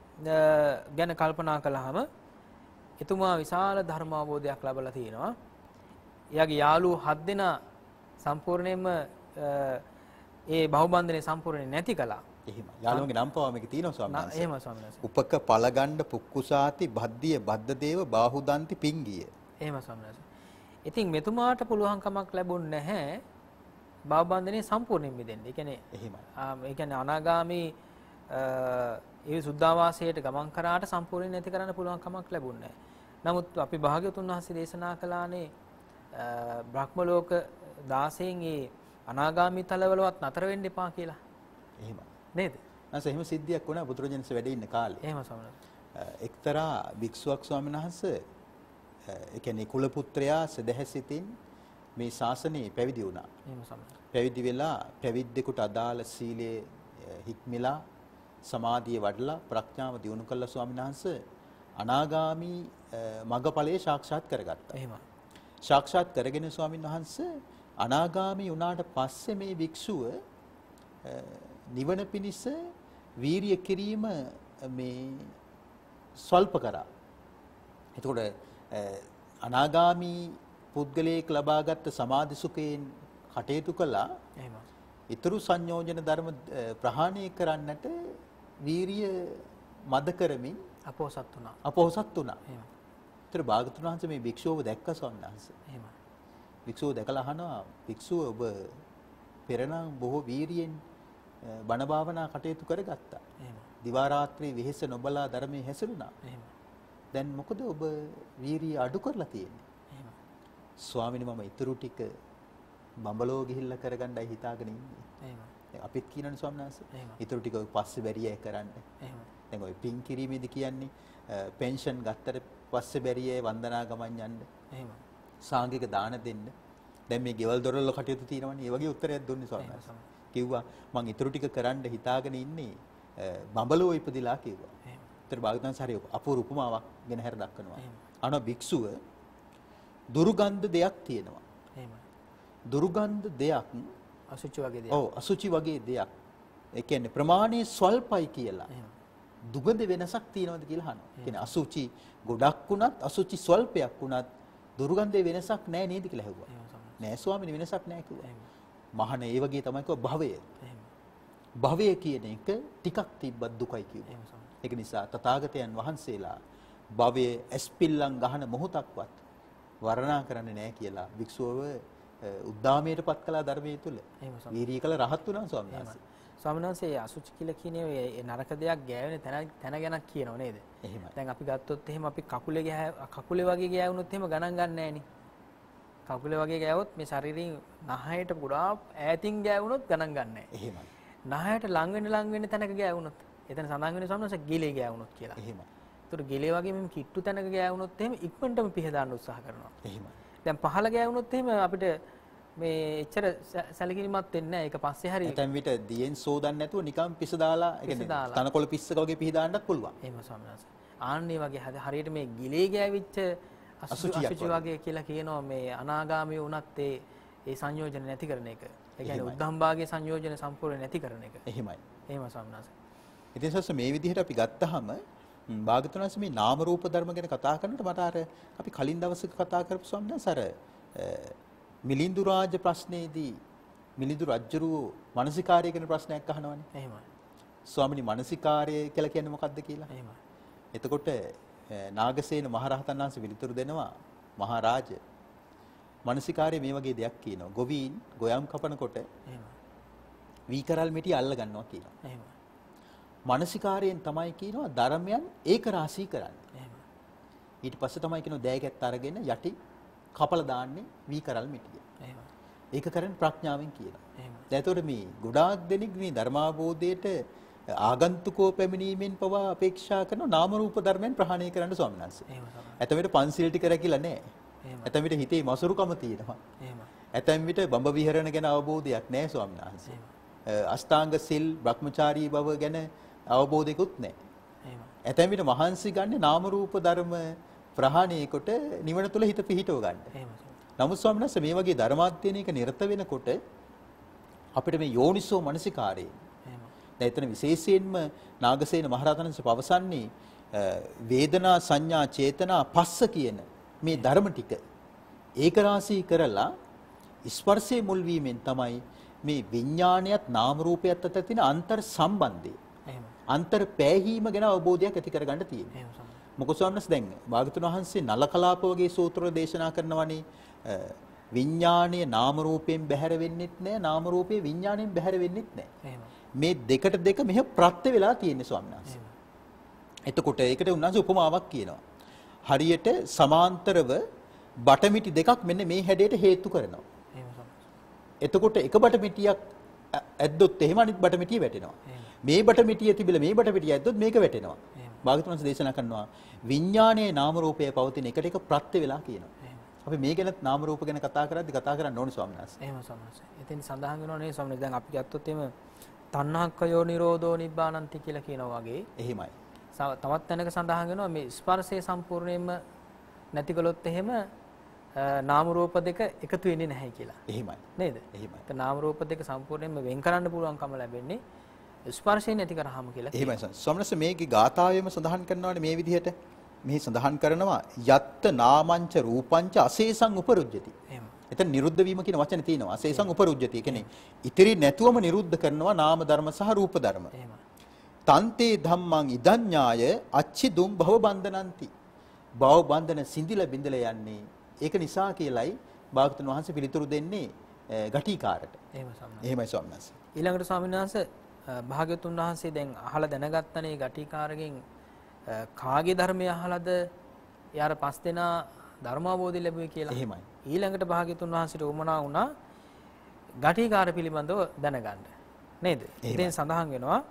ගැන කල්පනා කළාම එතුමා විශාල ධර්ම අවබෝධයක් ලැබලා තිනවා. එයාගේ යාළුවෝ හත් දෙනා සම්පූර්ණයෙන්ම ඒ බහුබන්ධනේ සම්පූර්ණයෙන් නැති කළා. එහෙමයි. යාළුවන්ගේ නම් පවා මේක තියෙනවා ස්වාමීන් වහන්සේ. එහෙම ස්වාමීන් වහන්සේ. උපක පලගණ්ඩ පුක්කුසාති බද්දිය බද්දදේව බාහුදන්ති පිංගිය. එහෙම ස්වාමීන් වහන්සේ. ඉතින් මෙතුමාට පුළුවන්කමක් ලැබුණ නැහැ බහුබන්ධනේ සම්පූර්ණයෙන් මිදෙන්න. ඒ කියන්නේ එහෙමයි. ඒ කියන්නේ අනාගාමී ඒ සුද්ධාවාසයට ගමන් කරාට සම්පූර්ණයෙන් නැති කරන්න පුළුවන් කමක් ලැබුණේ නැහැ. නමුත් අපි භාග්‍යවතුන් වහන්සේ දේශනා කළානේ බ්‍රහ්ම ලෝක දාසයෙන් ඒ අනාගාමී තලවලවත් නතර වෙන්න එපා කියලා. එහෙමයි. නේද? නැස එහෙම සිද්ධියක් වුණා බුදුරජාණන්සේ වැඩ ඉන්න කාලේ. එහෙම ස්වාමීන් එක්තරා භික්ෂුවක් ස්වාමීන් වහන්සේ ඒ කියන්නේ කුල පුත්‍රයා සදහැසිතින් මේ ශාසනයේ පැවිදි වුණා. එහෙම ස්වාමීන් පැවිදි වෙලා පැවිද්දෙකුට අදාළ සීලයේ හික්මිලා සමාධිය වඩලා ප්‍රඥාව දියුණු කළ ස්වාමීන් වහන්සේ අනාගාමී මග්ගඵලයේ සාක්ෂාත් කරගත්තා. එහෙම. සාක්ෂාත් කරගෙන ස්වාමීන් වහන්සේ අනාගාමී වුණාට පස්සේ මේ භික්ෂුව නිවන පිණිස වීරිය කිරීම මේ ස්වල්ප කරා. එතකොට අනාගාමී පුද්ගලයෙක් ලබාගත් සමාධි සුඛයෙන් කටයුතු කළා. එහෙම. ඊතුරු සංයෝජන ධර්ම ප්‍රහාණය කරන්නට වීරිය මද කරමින් අපෝසත් වුණා. අපොහසත් වුණා. එහෙම. ඒතර භාගතුන් වහන්සේ මේ භික්ෂුවව දැක්ක ස්වාමීන් වහන්සේ. එහෙමයි. භික්ෂුව දැකලා අහනවා භික්ෂුව ඔබ පෙරනම් බොහෝ වීරියෙන් බණ භාවනා කටයුතු කරගත්තා. එහෙමයි. දිවා රාත්‍රී වෙහෙස නොබලා ධර්මයේ හැසිරුණා. එහෙමයි. දැන් මොකද ඔබ වීරිය අඩු කරලා තියෙන්නේ? එහෙමයි. ස්වාමීනි මම ඊටු ටික බඹලෝ ගිහිල්ලා කරගන්නයි හිතාගෙන ඉන්නේ. එහෙමයි. දැන් අපිත් කියනනේ ස්වාමීන් වහන්සේ. එහෙමයි. ඊටු ටික ඔය පස්සේ බැරියයි කරන්න. එහෙමයි. දැන් ඔය පින් කිරීමේදී කියන්නේ පෙන්ෂන් ගත්තට පස්සේ බැරියයි වන්දනා ගමන් යන්න. එහෙමයි. සාංගික දාන දෙන්න. දැන් මේ ගෙවල් දොරවල් කටයුතු තියෙනවනේ. ඒ වගේ උත්තරයක් දුන්නේ ස්වාමීන් වහන්සේ. කිව්වා මං ඊටු ටික කරන්න හිතාගෙන ඉන්නේ බඹලෝ ඉපදිලා කිව්වා. එහෙමයි. ඒතර භාගතුන් හරි අපූර්ව උපමාවක් ගෙන හැර දක්වනවා. එහෙමයි. අන භික්ෂුව දුර්ගන්ධ දෙයක් තියෙනවා. එහෙමයි. දුර්ගන්ධ දෙයක් අසුචි වගේ දෙයක්. ඔව් අසුචි වගේ දෙයක්. ඒ කියන්නේ ප්‍රමාණයේ ස්වල්පයි කියලා. එහෙමයි. දුගඳ වෙනසක් තියෙනවද කියලා අහනවා. ඒ කියන්නේ අසුචි ගොඩක් වුණත් අසුචි ස්වල්පයක් වුණත් දුර්ගන්ධයේ වෙනසක් නැහැ නේද කියලා ඇහුවා. නෑ ස්වාමීනි වෙනසක් නැහැ කිව්වා. මහණ ඒ වගේ තමයි කිව්වා භවය. භවය කියන එක ටිකක් තිබ්බත් දුකයි කිව්වා. ඒක නිසා තථාගතයන් වහන්සේලා භවයේ ඇස්පිල්ලම් ගහන මොහොතක්වත් වර්ණනා කරන්නේ නැහැ කියලා භික්ෂුවව උද්දාමයටපත් කළා ධර්මයේ තුල. වීරිය කළ රහත් වුණා ස්වාමීන් වහන්සේ. ස්වාමීන් වහන්සේ අසුචි කියලා කියන්නේ ඒ නරක දෙයක් ගෑවෙන තැන තැන ගැනක් කියනව නේද? එහෙමයි. දැන් අපි ගත්තොත් එහෙම අපි කකුලේ ගෑ කකුලේ වගේ ගෑවුනොත් එහෙම ගණන් ගන්න නෑනේ. කකුලේ වගේ ගෑවොත් මේ ශරීරයෙන් නහයට ගොඩාක් ඈතින් ගෑවුනොත් ගණන් ගන්න නෑ. එහෙමයි. නහයට ලඟ වෙන ලඟ වෙන තැනක ගෑවුනොත් එතන සඳහන් වෙන ස්වාමීන් වහන්සේ ගිලේ ගෑවුනොත් කියලා. එහෙමයි. ඒතර ගිලේ වගේ මෙම් කිට්ටු තැනක ගෑවුනොත් එහෙම ඉක්මනටම පිහ දාන්න උත්සාහ කරනවා. එහෙමයි. දැන් පහළ ගෑවුනොත් එහෙම අපිට මේ එච්චර සැලකිලිමත් වෙන්නේ නැහැ. ඒක පස්සේ හරි ඇතැම් විට දියෙන් සෝදන්න නැතුව නිකන් පිස දාලා ඒ කියන්නේ තනකොළ පිස්සක වගේ පිහ දාන්නත් පුළුවන්. එහෙම ස්වාමීන් වහන්සේ. ආන්නේ වගේ හරියට මේ ගිලේ ගෑවිච්ච අසුචි වගේ කියලා කියනවා මේ අනාගාමී වුණත් ඒ ඒ සංයෝජන නැති කරන එක. ඒ කියන්නේ උද්ධම්භාගයේ සංයෝජන සම්පූර්ණ නැති කරන එක. එහෙමයි. එහෙම ස්වාමීන් වහන්සේ. ඉතින් සස්ස මේ විදිහට අපි ගත්තාම භාගතුන් වහන්සේ මේ නාම රූප ධර්ම ගැන කතා කරනකොට මට අර අපි කලින් දවසක කතා කරපු ස්වාමීන් වහන්සේ අර මිලිඳු රාජ ප්‍රශ්නයේදී මිලිඳු රජුරෝ මානසිකාර්ය ගැන ප්‍රශ්නයක් අහනවනේ. එහෙමයි. ස්වාමිනී මානසිකාර්ය කියලා කියන්නේ මොකක්ද කියලා? එහෙමයි. එතකොට නාගසේන මහරහතන් වහන්සේ පිළිතුරු දෙනවා මහරජ මානසිකාර්ය මේ වගේ දෙයක් කියනවා. ගොවීන් ගොයම් කපනකොට එහෙමයි. වීකරල් මිටි අල්ල ගන්නවා කියනවා. එහෙමයි. මානසිකාර්යයෙන් තමයි කියනවා ධර්මයන් ඒක රාශී කරන්නේ. එහෙමයි. ඊට පස්සේ තමයි කියනවා දෑගැත් අරගෙන යටි කපලා දාන්නේ වීකරල් මිටිය. එහෙමයි. ඒක කරන්නේ ප්‍රඥාවෙන් කියනවා. එහෙමයි. දැන් ඒතකොට මේ ගොඩාක් දෙනෙක් මේ ධර්මාභෝධයට ආගන්තුකෝ පැමිණීමෙන් පවා අපේක්ෂා කරන නාම රූප ධර්මයන් ප්‍රහාණය කරන්න ස්වාමීන් වහන්සේ. එහෙමයි. ඇතැම් විට පන්සිල් ටික රැකිලා නැහැ. එහෙමයි. ඇතැම් විට හිතේ මසුරුකම තියෙනවා. එහෙමයි. ඇතැම් විට බඹ විහරණ ගැන අවබෝධයක් නැහැ ස්වාමීන් වහන්සේ. අෂ්ටාංග සිල් බ්‍රහ්මචාරී බව ගැන අවබෝධයකුත් නැහැ. එහෙමයි. ඇතැම් විට මහන්සි ගන්න නාම රූප ධර්ම ප්‍රහාණය කොට නිවන තුල හිත පිහිටව ගන්න. එහෙමයි. නමුත් ස්වාමීන් වහන්සේ මේ වගේ ධර්මාධ්‍යයනයක නිරත වෙනකොට අපිට මේ යෝනිසෝ මනසිකාරය දැන් එතන විශේෂයෙන්ම නාගසේන මහරහතන් වහන්සේ පවසන්නේ වේදනා සංඥා චේතනා පස්ස කියන මේ ධර්ම ටික ඒකරාශී කරලා ස්පර්ශයේ මුල් වීමෙන් තමයි මේ විඥාණයත් නාම රූපයත් අතර තියෙන අන්තර් සම්බන්ධය අන්තර් පෑහීම ගැන අවබෝධයක් ඇති කරගන්න තියෙනවා. මොකද ස්වාමීන් වහන්සේ දැන් භාගතුන් වහන්සේ නලකලාප වගේ සූත්‍ර දේශනා කරනවානේ විඥාණය නාම රූපයෙන් බැහැර වෙන්නෙත් නැහැ නාම රූපේ විඥාණයෙන් බැහැර වෙන්නෙත් නැහැ. මේ දෙකට දෙක මෙහෙ ප්‍රත්‍ය වෙලා තියෙන්නේ ස්වාමීන් වහන්සේ. එතකොට ඒකට උන්වහන්සේ උපමාවක් කියනවා. හරියට සමාන්තරව බටමිටි දෙකක් මෙන්න මේ හැඩයට හේතු කරනවා. එතකොට එක බටමිටියක් ඇද්දොත් එහෙම අනිත් බටමිටිය වැටෙනවා. මේ බටමිටිය තිබිලා මේ බටමිටිය ඇද්දොත් මේක වැටෙනවා. භාගතුන් වහන්සේ දේශනා කරනවා විඥානයේ නාම රූපය පවතින එකට එක ප්‍රත්‍ය වෙලා කියනවා. අපි මේ ගැනත් නාම රූප ගැන කතා කරද්දි කතා කරන්න ඕනේ ස්වාමීන් වහන්සේ. එහෙම ස්වාමීන් වහන්සේ. එතෙන් සඳහන් වෙනවා නේ ස්වාමීන් වහන්සේ. දැන් අපි ගත්තොත් එimhe තණ්හක්ඛයෝ නිරෝධෝ නිබ්බානන්ති කියලා කියනවා වගේ. එහෙමයි. තවත් තැනක සඳහන් වෙනවා මේ ස්පර්ශය සම්පූර්ණයෙන්ම නැති කළොත් එහෙම නාම රූප දෙක එකතු වෙන්නේ නැහැ කියලා. එහෙමයි. නේද? එහෙමයි. ඒ නාම රූප දෙක සම්පූර්ණයෙන්ම වෙන් කරන්න පුළුවන්කම ලැබෙන්නේ ස්පර්ශය නැති කරාම කියලා. එහෙමයි. ස්වාමීන් වහන්සේ මේකේ ගාථාවෙම සඳහන් කරනවානේ මේ විදිහට. මෙහි සඳහන් කරනවා යත්ත නාමංච රූපංච අසේසං උපරුජ්ජති. එහෙම. එතන නිරුද්ධ වීම කියන වචනේ තියෙනවා. අසේසං උපරුජ්ජති. කියන්නේ ඉතිරි නැතුවම නිරුද්ධ කරනවා නාම ධර්ම සහ රූප ධර්ම. එහෙම. තන්තේ ධම්මං ඉදඤ්ඤාය අච්චි දුම් භව බන්ධනಂತಿ. භව බන්ධන සිඳිලා බිඳලා යන්නේ. ඒක නිසා කියලයි භාගතුන් වහන්සේ පිළිතුරු දෙන්නේ ගටිකාරට. එහෙම ස්වාමීන් එහෙමයි ස්වාමීන් වහන්සේ. ඊළඟට ස්වාමීන් වහන්සේ භාග්‍යවතුන් වහන්සේ දැන් අහලා දැනගත්තනේ ගටිකාරගෙන් කාගේ ධර්මය අහලාද යාර පස් දෙනා ධර්මාවබෝධය ලැබුවේ කියලා. එහෙමයි. ඊළඟට භාග්‍යවතුන් වහන්සේට උවමනා වුණා ගටිකාර පිළිබඳව දැනගන්න. නේද? ඉතින් සඳහන් වෙනවා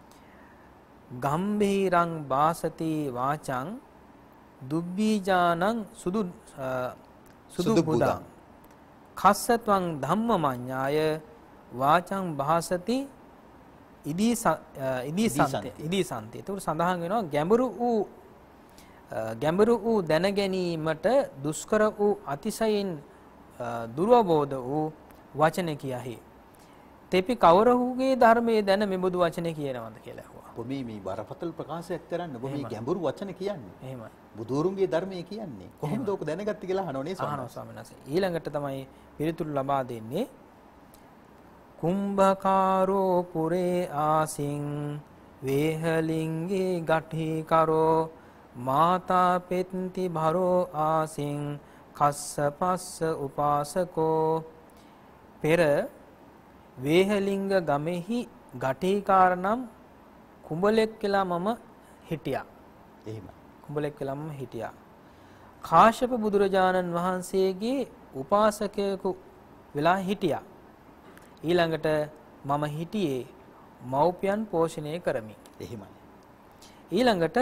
ගම්භීරං වාසති වාචං දුබ්බීජානං සුදු සුදු බුදං කස්සත්වං ධම්මමඤ්ඤාය වාචං භාසති ඉදී ඉදී සන්ති ඉදී සන්ති. ඒක සඳහන් වෙනවා ගැඹුරු වූ ගැඹුරු වූ දැන ගැනීමට දුෂ්කර වූ අතිශයින් දුරවබෝධ වූ වචන කියහි. තෙපි කවරහුගේ ධර්මයේ දැන මෙබඳු වචන කියනවද කියලා අහුවා. ඔබ මේ මේ බරපතල ප්‍රකාශයක් කරන්න ඔබ මේ ගැඹුරු වචන කියන්නේ. එහෙමයි. බුදුරුන්ගේ ධර්මයේ කියන්නේ. කොහොමද ඔක දැනගත්තේ කියලා අහනෝනේ ස්වාමීන් වහන්සේ. ඊළඟට තමයි පිළිතුරු ලබා දෙන්නේ කුම්භකාරෝ පුරේ ආසින් වේහලින්ගේ ගටිකාරෝ මාතා පෙත්ති භරෝ ආසින් කස්සපස්ස උපාසකෝ. පෙර වේහලිංග ගමෙහි ගටිකාර නම් කුඹලෙක් කියලා මම හිටියා. එහෙමයි. කුඹලෙක් කියලා මම හිටියා. කාශ්‍යප බුදුරජාණන් වහන්සේගේ උපාසකයෙකු වෙලා හිටියා. ඊළඟට මම හිටියේ මව්පියන් පෝෂණය කරමි. එහෙමයි. ඊළඟට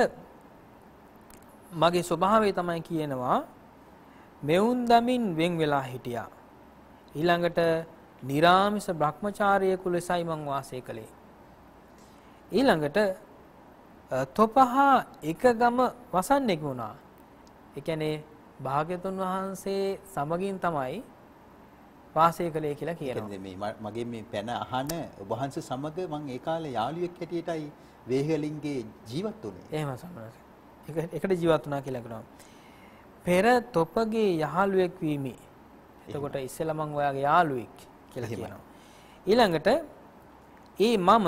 මගේ ස්වභාවය තමයි කියනවා මෙවුන් දමින් වෙන් වෙලා හිටියා. ඊළඟට නිරාමිස බ්‍රහ්මචාරියෙකු ලෙසයි මං වාසය කළේ. ඊළඟට තොපහා එක ගම වසන්නෙක් වුණා. ඒ කියන්නේ භාග්‍යතුන් වහන්සේ සමගින් තමයි වාසය කළේ කියලා කියනවා. මේ මගේ මේ පැන අහන වහන්සේ සමග මං ඒ කාලේ යාළුවෙක් හැටියටයි වේහලින්ගේ ජීවත් වුණේ. එහෙම සම්මත. ඒක එකට ජීවත් වුණා කියලා කියනවා. පෙර තොපගේ යහළුවෙක් වීමි. එතකොට ඉස්සෙල්ලා මං ඔයාගේ යාළුවෙක් කියලා කියනවා. ඊළඟට ඒ මම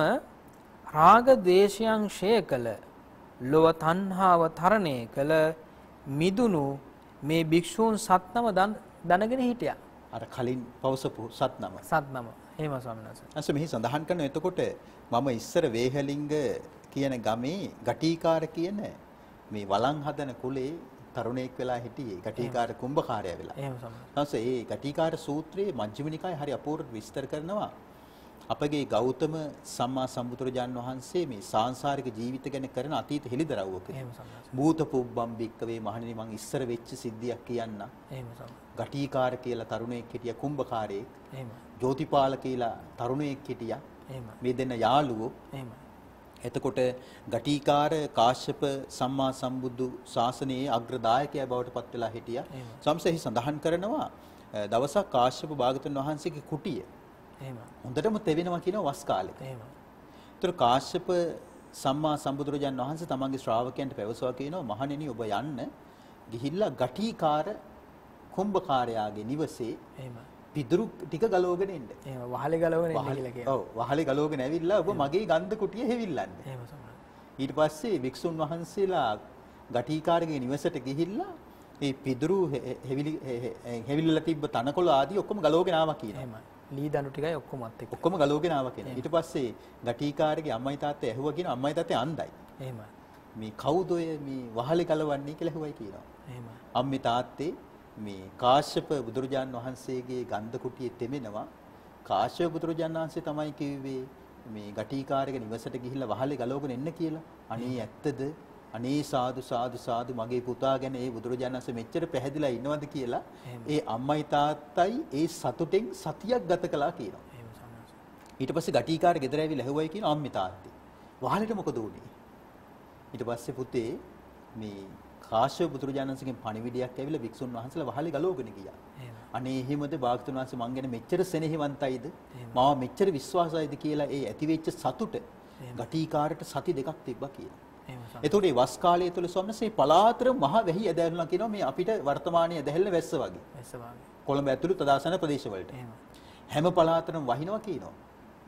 රාග ද්වේෂයන් ක්ෂය කළ ලොව තණ්හාව තරණය කළ මිදුණු මේ භික්ෂූන් සත්නම දැනගෙන හිටියා. අර කලින් පවසපු සත්නම. සත්නම. එහෙම ස්වාමීන් වහන්සේ. අස මෙහි සඳහන් කරන එතකොට මම ඉස්සර වේහලිංග කියන ගමේ ගටිකාර කියන මේ වළං හදන කුලේ තරුණයෙක් වෙලා හිටියේ. ගටිකාර කුම්භකාරයා වෙලා. එහෙම ස්වාමීන් වහන්සේ. ඒ ගටිකාර සූත්‍රයේ මජ්ක්‍ධිම නිකායේ හරි අපූර්ව විස්තර කරනවා. අපගේ ගෞතම සම්මා සම්බුදුරජාන් වහන්සේ මේ සාංශාරික ජීවිත ගැන කරන අතීත හෙළිදරව්වක. එහෙම ස්වාමීන් වහන්සේ. භූත පුබ්බම් බික්කවේ මහණෙනි මං ඉස්සර වෙච්ච සිද්ධියක් කියන්න. එහෙම ස්වාමීන්. ගටිකාර කියලා තරුණයෙක් හිටියා කුම්භකාරයෙක්. එහෙම. ජෝතිපාල කියලා තරුණයෙක් හිටියා. එහෙම. මේ දෙන්න යාළුවෝ. එහෙම. එතකොට ගටිකාර කාශ්‍යප සම්මා සම්බුදු ශාසනයේ අග්‍රදායකයා බවට පත් වෙලා හිටියා. සම්සෙහි සඳහන් කරනවා දවසක් කාශ්‍යප භාගතුන් වහන්සේගේ කුටිය. එහෙම. හොඳටම තෙවෙනවා කියන වස් කාලෙක. එහෙම. ඒතර කාශ්‍යප සම්මා සම්බුදුරජාන් වහන්සේ තමන්ගේ ශ්‍රාවකයන්ට පැවසුවා කියනවා මහණෙනි ඔබ යන්න ගිහිල්ලා ගටිකාර කුම්භකාරයාගේ නිවසේ එහෙම. පිදුරු ටික ගලවගෙන එන්න. එහෙම වහලේ ගලවගෙන එන්න කියලා කියනවා. ඔව් වහලේ ගලවගෙන ඇවිල්ලා ඔබ මගේ ගන්ධ කුටිය හෙවිල්ලන්න. එහෙම සම්මත. ඊට පස්සේ වික්ෂුන් වහන්සේලා ගටිකාරගේ නිවසට ගිහිල්ලා මේ පිදුරු හෙවිලි හෙවිලිලා තිබ්බ තනකොළ ආදී ඔක්කොම ගලවගෙන ආවා කියනවා. එහෙම. ලී දඬු ටිකයි ඔක්කොමත් එක්ක. ඔක්කොම ගලවගෙන ආවා කියනවා. ඊට පස්සේ ගටිකාරගේ අම්මයි තාත්තයි ඇහුවා කියනවා අම්මයි තාත්තේ අන්දයි. එහෙම. මේ කවුද ඔය මේ වහලේ ගලවන්නේ කියලා ඇහුවයි කියනවා. එහෙම. අම්මේ තාත්තේ මේ කාශ්‍යප බුදුරජාන් වහන්සේගේ ගන්ධ කුටියේ තෙමෙනවා. කාශ්‍යප බුදුරජාන් වහන්සේ තමයි කිව්වේ මේ ගටිකාරගේ නිවසට ගිහිල්ලා වහලේ ගලවගෙන එන්න කියලා. අනේ ඇත්තද? අනේ සාදු සාදු සාදු මගේ පුතා ගැන ඒ බුදුරජාණන් වහන්සේ මෙච්චර පැහැදිලා ඉන්නවද කියලා ඒ අම්මයි තාත්තයි ඒ සතුටෙන් සතියක් ගත කළා කියනවා. ඊට පස්සේ ගටිකාර ගෙදර ඇවිල්ලා ඇහුවයි කියන අම්මි තාත්තේ. වහලෙට මොකද උනේ? ඊට පස්සේ පුතේ මේ කාශ්‍යප බුදුරජාණන් වහන්සේගෙන් පණිවිඩයක් ඇවිල්ලා වික්ෂුන් වහන්සේලා වහලේ ගලවගෙන ගියා. අනේ එහෙමද භාගතුන් වහන්සේ මං ගැන මෙච්චර සෙනෙහවන්තයිද? මාව මෙච්චර විශ්වාසයිද කියලා ඒ ඇතිවෙච්ච සතුට ගටිකාරට සති දෙකක් තිබ්බා කියලා. එතකොට මේ වස් කාලය තුල ස්වාමීන් පලාතර මහ වැහි ඇදහැරුණා කියනවා මේ අපිට වර්තමානයේ ඇදහැල්ල වැස්ස වගේ. වැස්ස වගේ. කොළඹ ඇතුළු තදාසන ප්‍රදේශවලට. හැම පලාතරම වහිනවා කියනවා.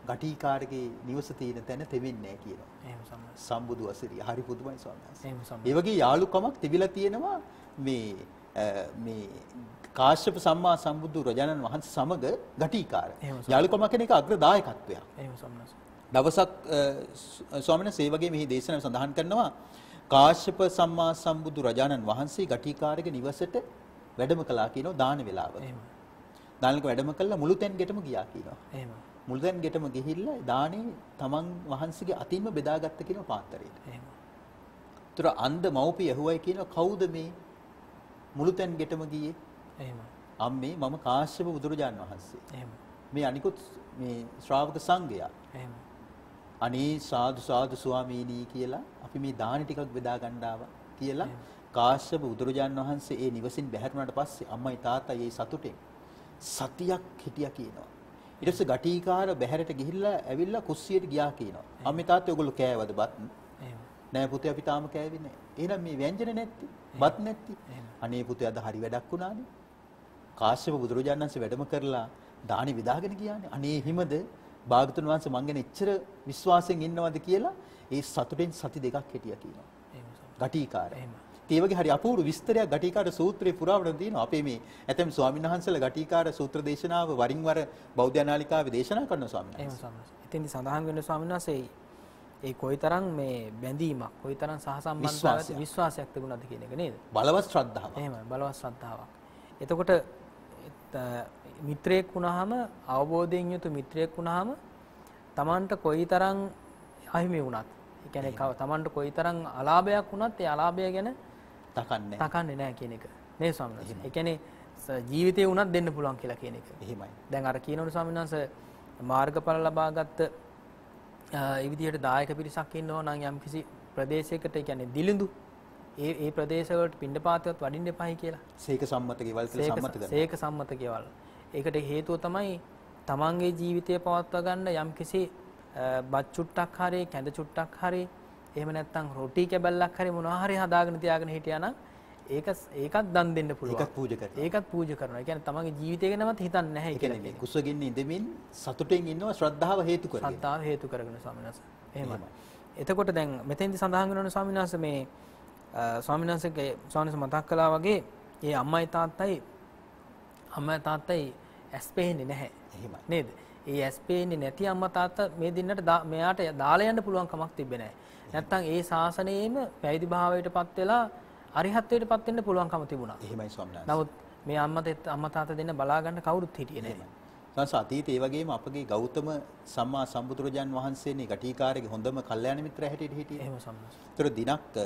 ගටිකාරගේ නිවස තියෙන තැන තෙවෙන්නේ නැහැ කියනවා. එහෙම සම්මත. සම්බුදු අසිරිය. හරි පුදුමයි ස්වාමීන් වහන්සේ. එහෙම සම්මත. ඒ වගේ යාළුකමක් තිබිලා තියෙනවා මේ මේ කාශ්‍යප සම්මා සම්බුදු රජාණන් වහන්සේ සමග ගටිකාර. යාළුකමක් කියන එක අග්‍රදායකත්වයක්. එහෙම සම්මත. දවසක් ස්වාමීන් වහන්සේ වගේ මෙහි දේශනාව සඳහන් කරනවා කාශ්‍යප සම්මා සම්බුදු රජාණන් වහන්සේ ගටිකාරගේ නිවසට වැඩම කළා කියනවා දාන වේලාවක. එහෙම. දානක වැඩම කළා මුළු තැන් ගෙටම ගියා කියනවා. එහෙම. මුළු තැන් ගෙටම ගිහිල්ලා දානේ තමන් වහන්සේගේ අතින්ම බෙදාගත්ත කියනවා පාත්‍රයට. එහෙම. ඒතර අන්ධ මව්පිය ඇහුවයි කියනවා කවුද මේ මුළු තැන් ගෙටම ගියේ? එහෙම. අම්මේ මම කාශ්‍යප බුදුරජාණන් වහන්සේ. එහෙම. මේ අනිකුත් මේ ශ්‍රාවක සංඝයා. එහෙම. අනේ සාදු සාදු ස්වාමීනි කියලා අපි මේ දාන ටිකක් බෙදා ගන්න ආවා කියලා කාශ්‍යප බුදුරජාණන් වහන්සේ ඒ නිවසින් බැහැර වුණාට පස්සේ අම්මයි තාත්තයි ඒ සතුටෙන් සතියක් හිටියා කියනවා. ඊට පස්සේ ගටිකාර බැහැරට ගිහිල්ලා ඇවිල්ලා කුස්සියට ගියා කියනවා. අම්මේ තාත්තේ ඔයගොල්ලෝ කෑවද බත්? එහෙම. නෑ පුතේ අපි තාම කෑවේ නෑ. එහෙනම් මේ ව්‍යංජන නැත්ති, බත් නැත්ති. අනේ පුතේ අද හරි වැඩක් වුණානේ. කාශ්‍යප බුදුරජාණන් වහන්සේ වැඩම කරලා දානි විදාගෙන ගියානේ. අනේ හිමද භාගතුන් වහන්සේ මං ගැන එච්චර විශ්වාසයෙන් ඉන්නවද කියලා ඒ සතුටෙන් සති දෙකක් හිටියා කියනවා. එහෙම. ගටිකාර. ඒ වගේ හරි අපූර්ව විස්තරයක් ගටිකාර සූත්‍රයේ පුරාවට තියෙනවා. අපේ මේ ඇතම් ස්වාමීන් වහන්සේලා ගටිකාර සූත්‍ර දේශනාව වරින් වර බෞද්ධ නාලිකාවේ දේශනා කරන ස්වාමීන් එහෙම වහන්සේ. සම්මත. එතෙන්දි සඳහන් වෙන ස්වාමීන් වහන්සේ ඒ කොයිතරම් මේ බැඳීමක්, කොයිතරම් සහසම්බන්ධතාවයක් විශ්වාසයක් තිබුණාද කියන එක නේද? බලවත් ශ්‍රද්ධාවක්. එහෙමයි බලවත් ශ්‍රද්ධාවක්. එතකොට මිත්‍රයෙක් වුණාම අවබෝධයෙන් යුතු මිත්‍රයෙක් වුණාම Tamanට කොයිතරම් අහිමි වුණත්, ඒ කියන්නේ Tamanට කොයිතරම් අලාභයක් වුණත් ඒ අලාභය ගැන තකන්නේ තකන්නේ නැහැ කියන එක. නේ ස්වාමීන් වහන්සේ. ඒ කියන්නේ ජීවිතේ වුණත් දෙන්න පුළුවන් කියලා කියන එක. එහෙමයි. දැන් අර කියනවනේ ස්වාමීන් වහන්සේ මාර්ගඵල ලබාගත්ත ඒ විදිහට දායක පිරිසක් ඉන්නවා නම් යම් කිසි ප්‍රදේශයකට, ඒ කියන්නේ දිලිඳු ඒ ඒ ප්‍රදේශවලට පින්ඩපාතවත් වඩින්න එපායි කියලා. සීක සම්මත ගෙවල් කියලා සම්මත කරනවා. සීක සම්මත ගෙවල්. ඒකට හේතුව තමයි තමන්ගේ ජීවිතය පවත්වා ගන්න යම් කිසි බත් චුට්ටක් හරි, කැඳ චුට්ටක් හරි, එහෙම නැත්නම් රොටි කැබල්ලක් හරි මොනවා හරි හදාගෙන තියාගෙන හිටියා නම් ඒක ඒකත් දන් දෙන්න පුළුවන්. ඒකත් පූජා කරනවා. ඒකත් පූජා කරනවා. ඒ කියන්නේ තමන්ගේ ජීවිතය ගැනවත් හිතන්නේ නැහැ කියලා. ඒ කියන්නේ කුසගින්න ඉඳමින් සතුටෙන් ඉන්නවා ශ්‍රද්ධාව හේතු කරගෙන. ශ්‍රද්ධාව හේතු කරගෙන ස්වාමීන් වහන්සේ. එහෙමයි. එතකොට දැන් මෙතෙන්දි සඳහන් වෙනවනේ ස්වාමීන් වහන්සේ මේ ස්වාමීන් වහන්සේගේ ස්වාමීන් වහන්සේ මතක් කළා වගේ ඒ අම්මයි තාත්තයි අම්මයි තාත්තයි ඇස් පෙහෙන්නේ නැහැ. එහෙමයි. නේද? ඒ ඇස් පෙහෙන්නේ නැති අම්මා තාත්තා මේ දින්නට මෙයාට දාලා යන්න පුළුවන් කමක් තිබෙන්නේ නැහැ. නැත්තම් ඒ ශාසනයේම පැවිදි භාවයටපත් වෙලා අරිහත්ත්වයටපත් වෙන්න පුළුවන්කම තිබුණා. එහෙමයි ස්වාමීන් වහන්සේ. නමුත් මේ අම්මා අම්මා තාත්තා දෙන්න බලා ගන්න කවුරුත් හිටියේ නැහැ. සංස අතීතේ ඒ වගේම අපගේ ගෞතම සම්මා සම්බුදුරජාන් වහන්සේනේ ගටිකාරගේ හොඳම කල්යාණ මිත්‍රයා හැටියට හිටියේ. එහෙම සම්මත. ඒතර දිනක්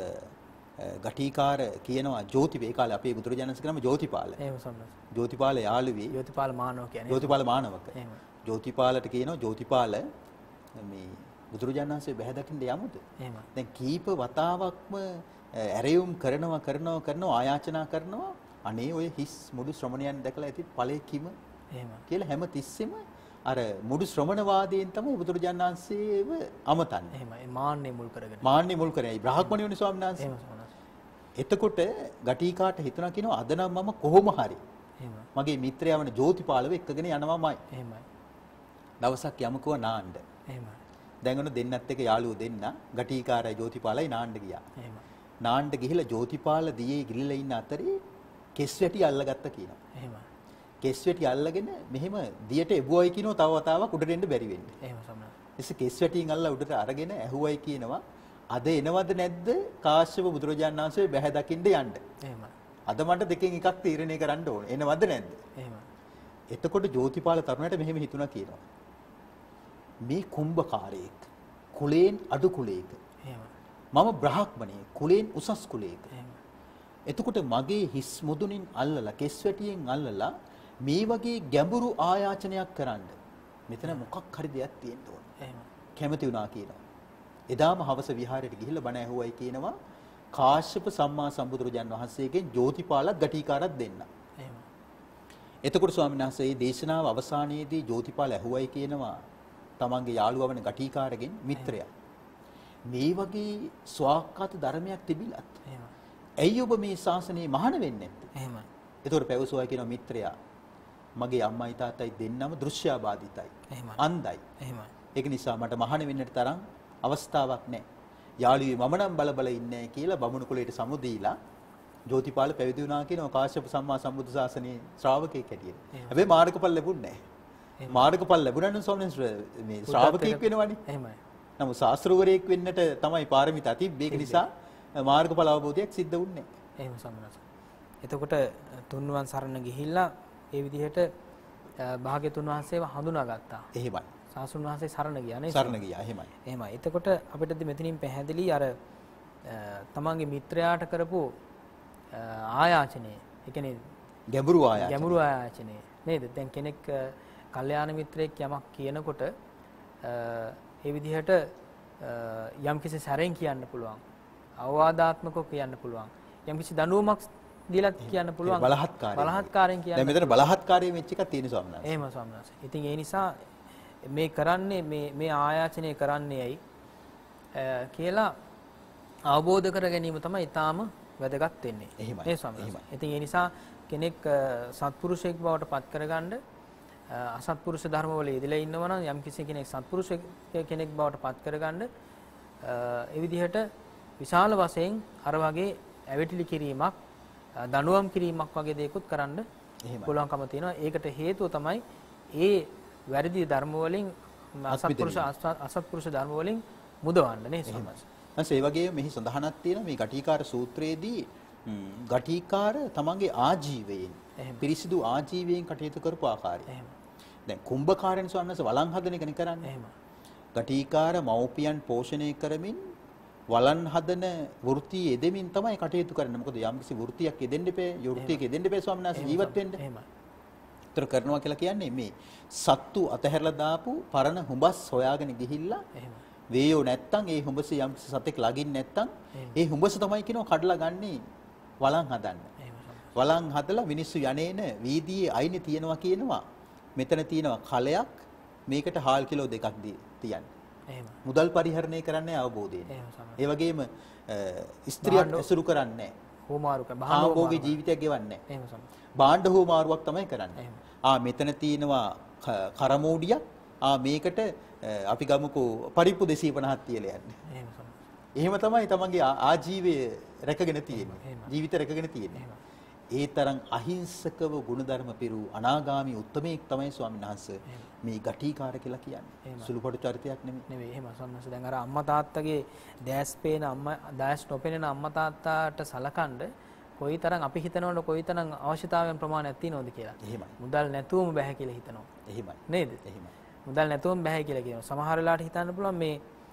ගටිකාර කියනවා ජෝතිප ඒ කාලේ අපේ බුදුරජාණන් වහන්සේ නම ජෝතිපාල. එහෙම සම්මත. ජෝතිපාල යාළුවී. ජෝතිපාල මානව කියන්නේ. ජෝතිපාල මානවක. එහෙම. ජෝතිපාලට කියනවා ජෝතිපාල මේ බුදුරජාණන් වහන්සේ බැහැ දකින්න යමුද? එහෙම. දැන් කීප වතාවක්ම ඇරයුම් කරනවා කරනවා කරනවා ආයාචනා කරනවා අනේ ඔය හිස් මුඩු ශ්‍රමණයන් දැකලා ඇති ඵලයේ කිම එහෙම කියලා හැම තිස්සෙම අර මුඩු ශ්‍රමණවාදයෙන් තමයි බුදුරජාණන් වහන්සේව අමතන්නේ. එහෙමයි. මාන්නේ මුල් කරගෙන. මාන්නේ මුල් කරගෙන. බ්‍රාහ්මණයෝනි ස්වාමීන් වහන්සේ. එහෙම ස්වාමීන් වහන්සේ. එතකොට ගටිකාට හිතුණා කියනවා අද නම් මම කොහොම හරි එහෙම. මගේ මිත්‍රයා වන ජෝතිපාලව එක්කගෙන යනවාමයි. එහෙමයි. දවසක් යමුකව නාන්න. එහෙමයි. දැන් ඔන්න දෙන්නත් එක්ක යාළුවෝ දෙන්න ගටිකාරයි ජෝතිපාලයි නාන්න ගියා. එහෙමයි. නාන්න ගිහිලා ජෝතිපාල දියේ ගිලිලා ඉන්න අතරේ කෙස් වැටි අල්ලගත්ත කියනවා. එහෙමයි. කෙස් වැටි අල්ලගෙන මෙහෙම දියට එබුවයි කියනවා තව වතාවක් උඩට එන්න බැරි වෙන්නේ. එහෙම සම්මත. එසේ කෙස් වැටින් අල්ලලා උඩට අරගෙන ඇහුවයි කියනවා අද එනවද නැද්ද කාශ්‍යප බුදුරජාණන් වහන්සේ බැහැ දකින්න යන්න. එහෙමයි. අද මට දෙකෙන් එකක් තීරණය කරන්න ඕනේ. එනවද නැද්ද? එහෙමයි. එතකොට ජෝතිපාල තරුණයට මෙහෙම හිතුණා කියනවා. මේ කුම්භකාරයෙක් කුලයෙන් අඩු කුලයක. එහෙමයි. මම බ්‍රාහ්මණයෙක් කුලයෙන් උසස් කුලයක. එහෙමයි. එතකොට මගේ හිස් මුදුනින් අල්ලලා කෙස් වැටියෙන් අල්ලලා මේ වගේ ගැඹුරු ආයාචනයක් කරන්න මෙතන මොකක් හරි දෙයක් තියෙන්න ඕන. එහෙමයි. කැමති වුණා කියනවා. එදාම හවස විහාරයට ගිහිල්ලා බණ ඇහුවයි කියනවා කාශ්‍යප සම්මා සම්බුදුරජාන් වහන්සේගෙන් ජෝතිපාලක් ගටිකාරක් දෙන්න. එහෙමයි. එතකොට ස්වාමීන් වහන්සේ මේ දේශනාව අවසානයේදී ජෝතිපාල ඇහුවයි කියනවා තමන්ගේ යාළුවා වෙන ගටිකාරගෙන් මිත්‍රයා. මේ වගේ ස්වාක්කාත ධර්මයක් තිබිලත් එහෙමයි. ඇයි ඔබ මේ ශාසනයේ මහාන වෙන්නේ නැත්තේ? එහෙමයි. එතකොට පැවසුවා කියනවා මිත්‍රයා මගේ අම්මයි තාත්තයි දෙන්නම දෘශ්‍යාබාධිතයි. එහෙමයි. අන්ධයි. එහෙමයි. ඒක නිසා මට මහාන වෙන්නට තරම් අවස්ථාවක් නැහැ. යාළුවේ මම නම් බල බල ඉන්නේ කියලා බමුණු කුලයට සමුදීලා ජෝතිපාල පැවිදි වුණා කියනවා කාශ්‍යප සම්මා සම්බුදු සාසනයේ ශ්‍රාවකෙක් හැටියට. හැබැයි මාර්ගඵල ලැබුණේ නැහැ. මාර්ගඵල ලැබුණා නම් ස්වාමීන් වහන්සේ මේ ශ්‍රාවකෙක් වෙනවනේ. එහෙමයි. නමුත් ශාස්ත්‍රවරයෙක් වෙන්නට තමයි පාරමිතා තිබ්බේ. ඒක නිසා මාර්ගඵල අවබෝධයක් සිද්ධ වුණේ නැහැ. එහෙම සම්මත. එතකොට තුන්වන් සරණ ගිහිල්ලා ඒ විදිහට භාග්‍යතුන් වහන්සේව හඳුනාගත්තා. එහෙමයි. සාසුන් වහන්සේ සරණ ගියා නේද? සරණ ගියා. එහෙමයි. එහෙමයි. එතකොට අපිට මෙතනින් පැහැදිලි අර තමන්ගේ මිත්‍රයාට කරපු ආයාචනය. ඒ කියන්නේ ගැඹුරු ආයාචනය. ගැඹුරු ආයාචනය නේද? දැන් කෙනෙක් කල්යාණ මිත්‍රයෙක් යමක් කියනකොට ඒ විදිහට යම්කිසි සැරෙන් කියන්න පුළුවන්. අවවාදාත්මකව කියන්න පුළුවන්. යම්කිසි දඬුවමක් දීලා කියන්න පුළුවන්. බලහත්කාරයෙන්. බලහත්කාරයෙන් කියන්න. දැන් මෙතන බලහත්කාරයෙන් වෙච්ච එකක් තියෙන ස්වාමීන් වහන්සේ. එහෙම ස්වාමීන් වහන්සේ. ඉතින් ඒ නිසා මේ කරන්නේ මේ මේ ආයාචනය කරන්නේ ඇයි කියලා අවබෝධ කර ගැනීම තමයි ඊටාම වැදගත් වෙන්නේ. එහෙමයි. ඒ ස්වාමීන් වහන්සේ. ඉතින් ඒ නිසා කෙනෙක් සත්පුරුෂයෙක් බවට පත් කරගන්න අසත්පුරුෂ ධර්ම වල යෙදලා ඉන්නවා නම් යම් කිසි කෙනෙක් සත්පුරුෂ කෙනෙක් බවට පත් කරගන්න ඒ විදිහට විශාල වශයෙන් අර වගේ ඇවිටිලි කිරීමක් දඬුවම් කිරීමක් වගේ දේකුත් කරන්න පුළුවන්කම තියෙනවා. ඒකට හේතුව තමයි ඒ වැරදි ධර්ම වලින් අසත්පුරුෂ අසත්පුරුෂ ධර්ම වලින් මුදවන්න නේ සමහරවිට. නැන්ස ඒ වගේ මෙහි සඳහනක් තියෙනවා මේ ගටිකාර සූත්‍රයේදී ගටිකාර තමන්ගේ ආජීවයෙන් පිරිසිදු ආජීවයෙන් කටයුතු කරපු ආකාරය. දැන් කුම්භකාරයන් ස්වාමීන් වහන්සේ වළං හදන එකනේ කරන්නේ. එහෙම. ගටිකාර මව්පියන් පෝෂණය කරමින් වළං හදන වෘත්තිය යෙදෙමින් තමයි කටයුතු කරන්නේ. මොකද යම්කිසි වෘත්තියක් යෙදෙන්න එපේ, වෘත්තියක යෙදෙන්න එපේ ස්වාමීන් වහන්සේ ජීවත් වෙන්න. එහෙමයි. උත්තර කරනවා කියලා කියන්නේ මේ සත්තු අතහැරලා දාපු පරණ හුඹස් හොයාගෙන ගිහිල්ලා එහෙම. වේයෝ නැත්තම් ඒ හුඹස යම්කිසි සතෙක් ලගින් නැත්තම් ඒ හුඹස තමයි කියනවා කඩලා ගන්නේ වළං හදන්න. වළං හදලා මිනිස්සු යන්නේන වීදියේ අයිනේ තියනවා කියනවා. මෙතන තියෙනවා කලයක් මේකට හාල් කිලෝ දෙකක් තියන්න. එහෙම. මුදල් පරිහරණය කරන්නේ අවබෝධයෙන්. ඒ වගේම ස්ත්‍රියක් ඇසුරු කරන්නේ හෝමාරු කරන භාවෝගේ ජීවිතයක් ගෙවන්නේ. එහෙම සම. භාණ්ඩ හෝමාරුවක් තමයි කරන්නේ. ආ මෙතන තියෙනවා කරමෝඩියක්. ආ මේකට අපි ගමුකෝ පරිප්පු දෙසිය පනහක් තියලා යන්නේ. එහෙම සම. එහෙම තමයි තමන්ගේ ආජීවය රැකගෙන තියෙන්නේ. ජීවිත රැකගෙන තියෙන්නේ. ඒ තරම් අහිංසකව ගුණධර්ම පිරු අනාගාමී උත්තමයෙක් තමයි ස්වාමීන් වහන්සේ මේ ගටිකාර කියලා කියන්නේ. සුළුපටු චරිතයක් නෙමෙයි. නෙවෙයි. එහෙම ස්වාමීන් වහන්සේ දැන් අර අම්මා තාත්තගේ දැස් පේන අම්මා දැස් නොපෙනෙන අම්මා තාත්තාට සලකනද කොයිතරම් අපි හිතනවද කොයිතරම් අවශ්‍යතාවයන් ප්‍රමාණයක් තියෙනවද කියලා. එහෙමයි. මුදල් නැතුවම බෑ කියලා හිතනවා. එහෙමයි. නේද? එහෙමයි. මුදල් නැතුවම බෑ කියලා කියනවා. සමහර වෙලාවට හිතන්න පුළුවන් මේ